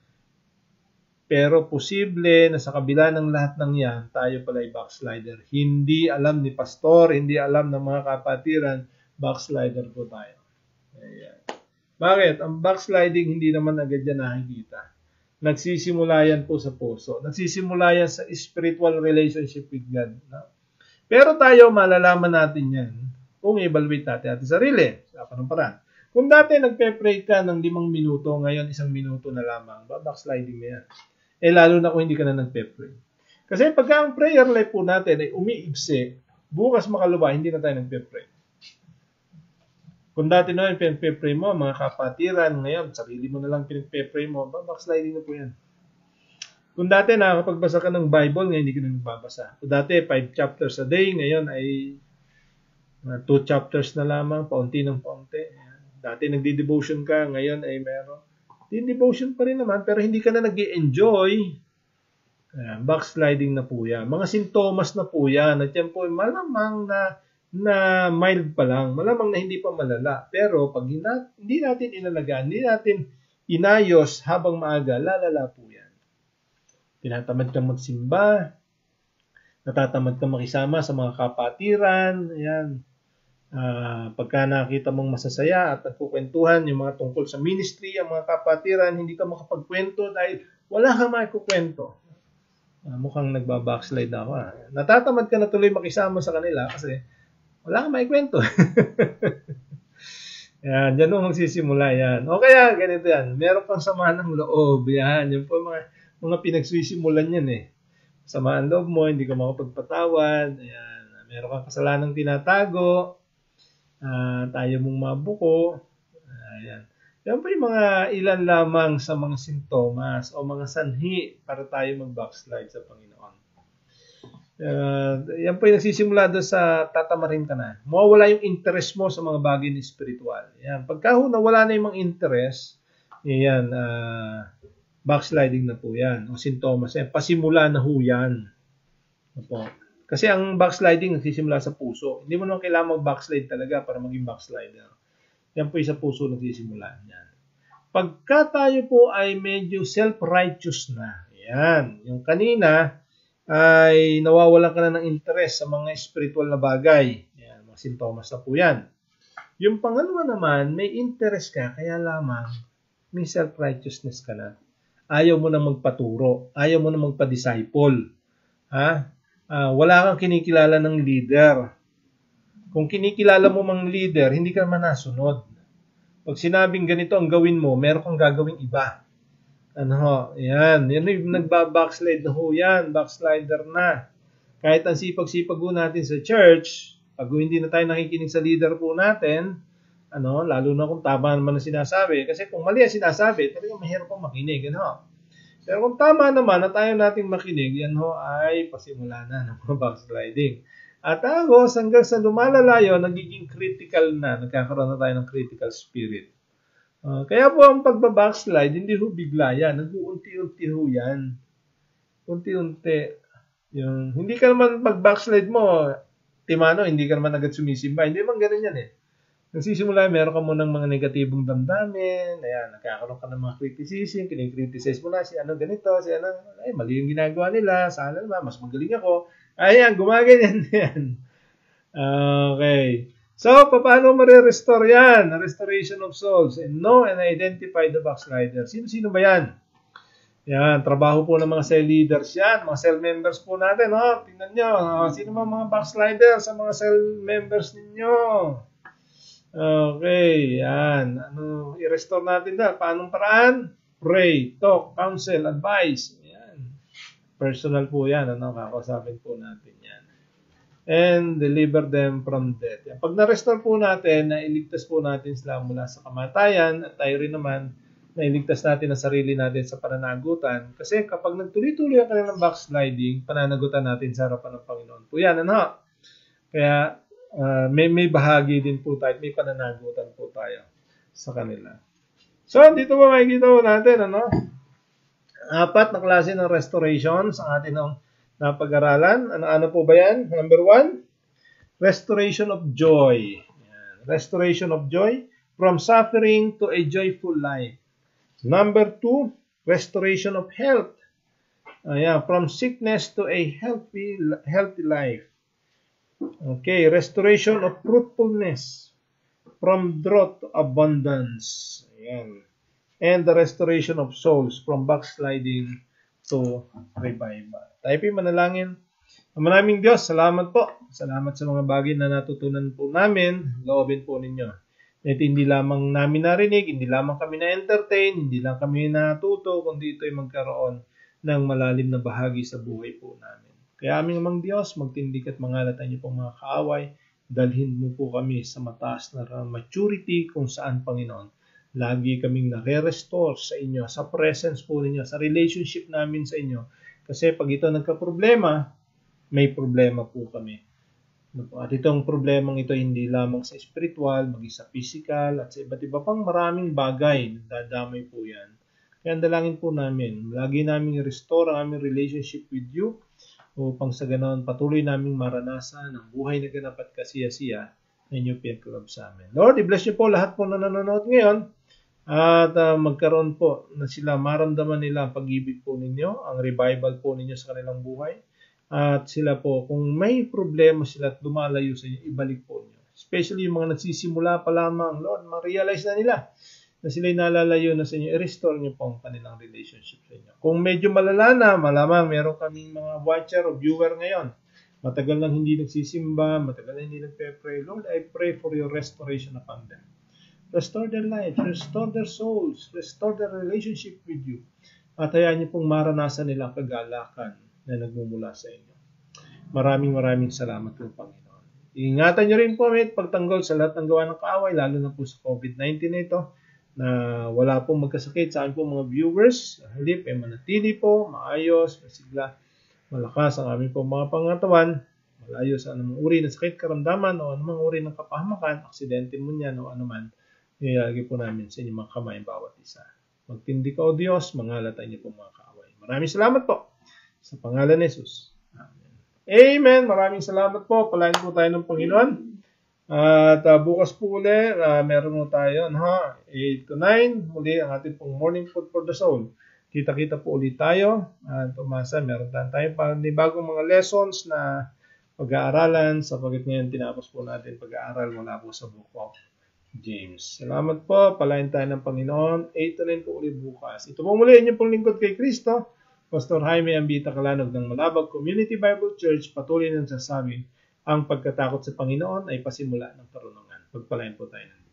Speaker 1: Pero posible na sa kabila ng lahat ng yan, tayo pala ay backslider. Hindi alam ni pastor, hindi alam ng mga kapatiran, backslider po tayo. Ayan. Bakit? Ang backsliding hindi naman agad yan nakikita. Nagsisimula yan po sa puso. Nagsisimula yan sa spiritual relationship with God. No? Pero tayo, malalaman natin yan kung i-evaluate natin natin sarili. Sa parang kung dati nagpe-pray ka ng limang minuto, ngayon isang minuto na lamang, backsliding na yan. Eh lalo na kung hindi ka na nagpe-pray. Kasi pagka ang prayer life po natin ay umiigsi, bukas makaluwa, hindi na tayo nagpe-pray. Kung dati na yung pinagpe-pray mo, mga kapatiran, ngayon, sarili mo na lang pinagpe-pray mo, backsliding na po yan. Kung dati nakakapagbasa ka ng Bible, ngayon hindi ka na nagbabasa. Kung dati, five chapters a day, ngayon ay uh, two chapters na lamang, paunti ng paunti. Dati nagdi-devotion ka, ngayon ay meron. Di-devotion pa rin naman, pero hindi ka na nag-i-enjoy. Uh, backsliding na po yan. Mga sintomas na po yan. At yan po, malamang na na mild pa lang, malamang na hindi pa malala. Pero pag hindi natin inalagaan, hindi natin inayos habang maaga, lalala po yan. Tinatamad kang magsimba, natatamad kang makisama sa mga kapatiran, ayan. Uh, pagka nakita mong masasaya at nagkukwentuhan yung mga tungkol sa ministry, ang mga kapatiran, hindi ka makapagkwento dahil wala kang maikukwento. Uh, mukhang nagbabackslide na ako. Ah. Natatamad ka na tuloy makisama sa kanila kasi wala kang maikwento. Yan, dyan mo magsisimula yan. O kaya, ganito yan. Meron kang samahan ng loob. Yan, yun po mga, mga pinagsisimulan yan eh. Samahan loob mo, hindi ka makapagpatawad. Ayan, meron kang kasalanang tinatago. Uh, tayo mong mabuko. Ayan. Yan po yung mga ilan lamang sa mga sintomas o mga sanhi para tayo mag-backslide sa Panginoon. Uh, yan po yung nagsisimula doon sa tatamarin ka na. Mawawala yung interest mo sa mga bagay na spiritual. Yan. Pagka ho nawala na yung mga interest, yan, uh, backsliding na po yan. O sintomas. Yan. Pasimula na ho yan. Opo. Kasi ang backsliding nagsisimula sa puso. Hindi mo naman kailangan mag-backslide talaga para maging backslider. Yan po yung sa puso nagsisimula. Yan. Pagka tayo po ay medyo self-righteous na, yan. Yung kanina ay nawawalan ka na ng interest sa mga spiritual na bagay. Yan, mga sintomas na po yan. Yung pangalawa naman, may interest ka, kaya lamang may self-righteousness ka na. Ayaw mo na magpaturo. Ayaw mo na magpa-disciple. Ha? Uh, wala kang kinikilala ng leader. Kung kinikilala mo mang leader, hindi ka naman nasunod. Pag sinabing ganito ang gawin mo, meron kang gagawing iba. Ano ho, yan. Yan yung nagbabackslide na ho yan. Backslider na. Kahit ang sipag-sipag po natin sa church, pag hindi na tayo nakikinig sa leader po natin, ano, lalo na kung tama naman ang sinasabi. Kasi kung mali ang sinasabi, talagang mahirap pong makinig. Ano? Pero kung tama naman na tayo nating makinig, yan ho ay pasimula na ng mga backsliding. At ako, hanggang sa lumalalayo, nagiging critical na. Nagkakaroon na tayo ng critical spirit. Uh, kaya po ang pagbabackslide, hindi ho bigla yan. Nag-uunti-unti ho yan. Unti-unti. Yung, hindi ka naman pag-backslide mo, timano, hindi ka naman agad sumisimba. Hindi naman ganun yan eh. Nagsisimula, meron ka munang mga negatibong damdamin, ayan, nagkakaroon ka ng mga criticism, kinikriticize mo na si ano ganito, si ano, ay, mali yung ginagawa nila, sana naman, mas magaling ako. Ayan, gumaganyan yan. Okay. So, paano ma-restore yan? Restoration of souls. And know and identify the backslider. Sino-sino ba yan? Yan, trabaho po ng mga cell leaders yan, mga cell members po natin. Oh, tingnan nyo, oh, sino ba mga backslider sa mga cell members ninyo? Okay, yan. Ano, i-restore natin dahil. Paanong paraan? Pray, talk, counsel, advice. Yan. Personal po yan. Ano, kakausapin po natin yan. And deliver them from death. Yan. Pag na-restore po natin, na iligtas po natin sila mula sa kamatayan, at tayo rin naman, na iligtas natin ang sarili natin sa pananagutan. Kasi kapag nagtuloy-tuloy ang kanilang backsliding, pananagutan natin sa harapan ng Panginoon po yan. Ano? Kaya, Uh, may, may bahagi din po tayo, may pananagutan po tayo sa kanila. So, dito ba makikita po natin, ano? Apat na klase ng restoration sa atin ng napag-aralan. Ano, ano po ba yan? Number one, restoration of joy. Yan. Restoration of joy from suffering to a joyful life. Number two, restoration of health. Ayan, from sickness to a healthy, healthy life. Okay, restoration of fruitfulness from drought to abundance. Ayan. And the restoration of souls from backsliding to revival. Tayo po manalangin. Maraming Diyos, salamat po. Salamat sa mga bagay na natutunan po namin. Loobin po ninyo. At hindi lamang namin narinig, hindi lamang kami na-entertain, hindi lang kami natuto, kundi ito'y magkaroon ng malalim na bahagi sa buhay po namin. Kaya aming amang Diyos, magtindig at mangalatan niyo pong mga kaaway, dalhin mo po kami sa mataas na maturity kung saan, Panginoon, lagi kaming nare-restore sa inyo, sa presence po ninyo, sa relationship namin sa inyo. Kasi pag ito nagka-problema, may problema po kami. At itong problemang ito hindi lamang sa spiritual, maging sa physical, at sa iba't iba pang maraming bagay, dadamay po yan. Kaya dalangin po namin, lagi namin restore ang aming relationship with you, upang sa ganoon patuloy naming maranasan ang buhay na ganap at kasiya-siya na inyong pinagkaloob sa amin. Lord, i-bless niyo po lahat po na nanonood ngayon at uh, magkaroon po na sila, maramdaman nila ang pag-ibig po ninyo, ang revival po ninyo sa kanilang buhay. At sila po, kung may problema sila at lumalayo sa inyo, ibalik po niyo. especially yung mga nagsisimula pa lamang, Lord, ma-realize na nila na sila'y nalalayo na sa inyo, i-restore niyo po ang kanilang relationship sa inyo. Kung medyo malala na, malamang meron kaming mga watcher o viewer ngayon, matagal nang hindi nagsisimba, matagal nang hindi nagpe-pray, Lord, I pray for your restoration upon them. Restore their lives, restore their souls, restore their relationship with you. At hayaan niyo pong maranasan nila ang kagalakan na nagmumula sa inyo. Maraming maraming salamat po, Panginoon. Ingatan niyo rin po kami at pagtanggol sa lahat ng gawa ng kaaway, lalo na po sa COVID nineteen na ito, na wala pong magkasakit sa akin po mga viewers. Halip ay manatili po, maayos, masigla, malakas ang aming po mga pangatawan, malayo sa anumang uri ng sakit, karamdaman o anumang uri ng kapahamakan, aksidente mo niyan o anuman, ilalagay po namin sa inyong mga kamay bawat isa. Magtindi ka, O Diyos, mangalatay niyo po mga kaaway. Maraming salamat po sa pangalan ni Jesus. Amen. Amen. Maraming salamat po. Palain po tayo ng Panginoon. At uh, bukas po ulit, uh, meron mo tayo, ha? eight to nine, muli ang ating pong morning food for the soul. Kita-kita po ulit tayo. At uh, umasa, meron tayo panibagong mga lessons na pag-aaralan sapagkat ngayon tinapos po natin pag-aaral mula po sa book of James. Salamat po. Palain tayo ng Panginoon. eight to nine po ulit bukas. Ito po muli inyong pong lingkod kay Kristo. Pastor Jaime Ambita Calanog ng Malabag Community Bible Church. Patuloy nang sasabi, ang pagkatakot sa Panginoon ay pasimula ng karunungan. Pagpalain po tayo ng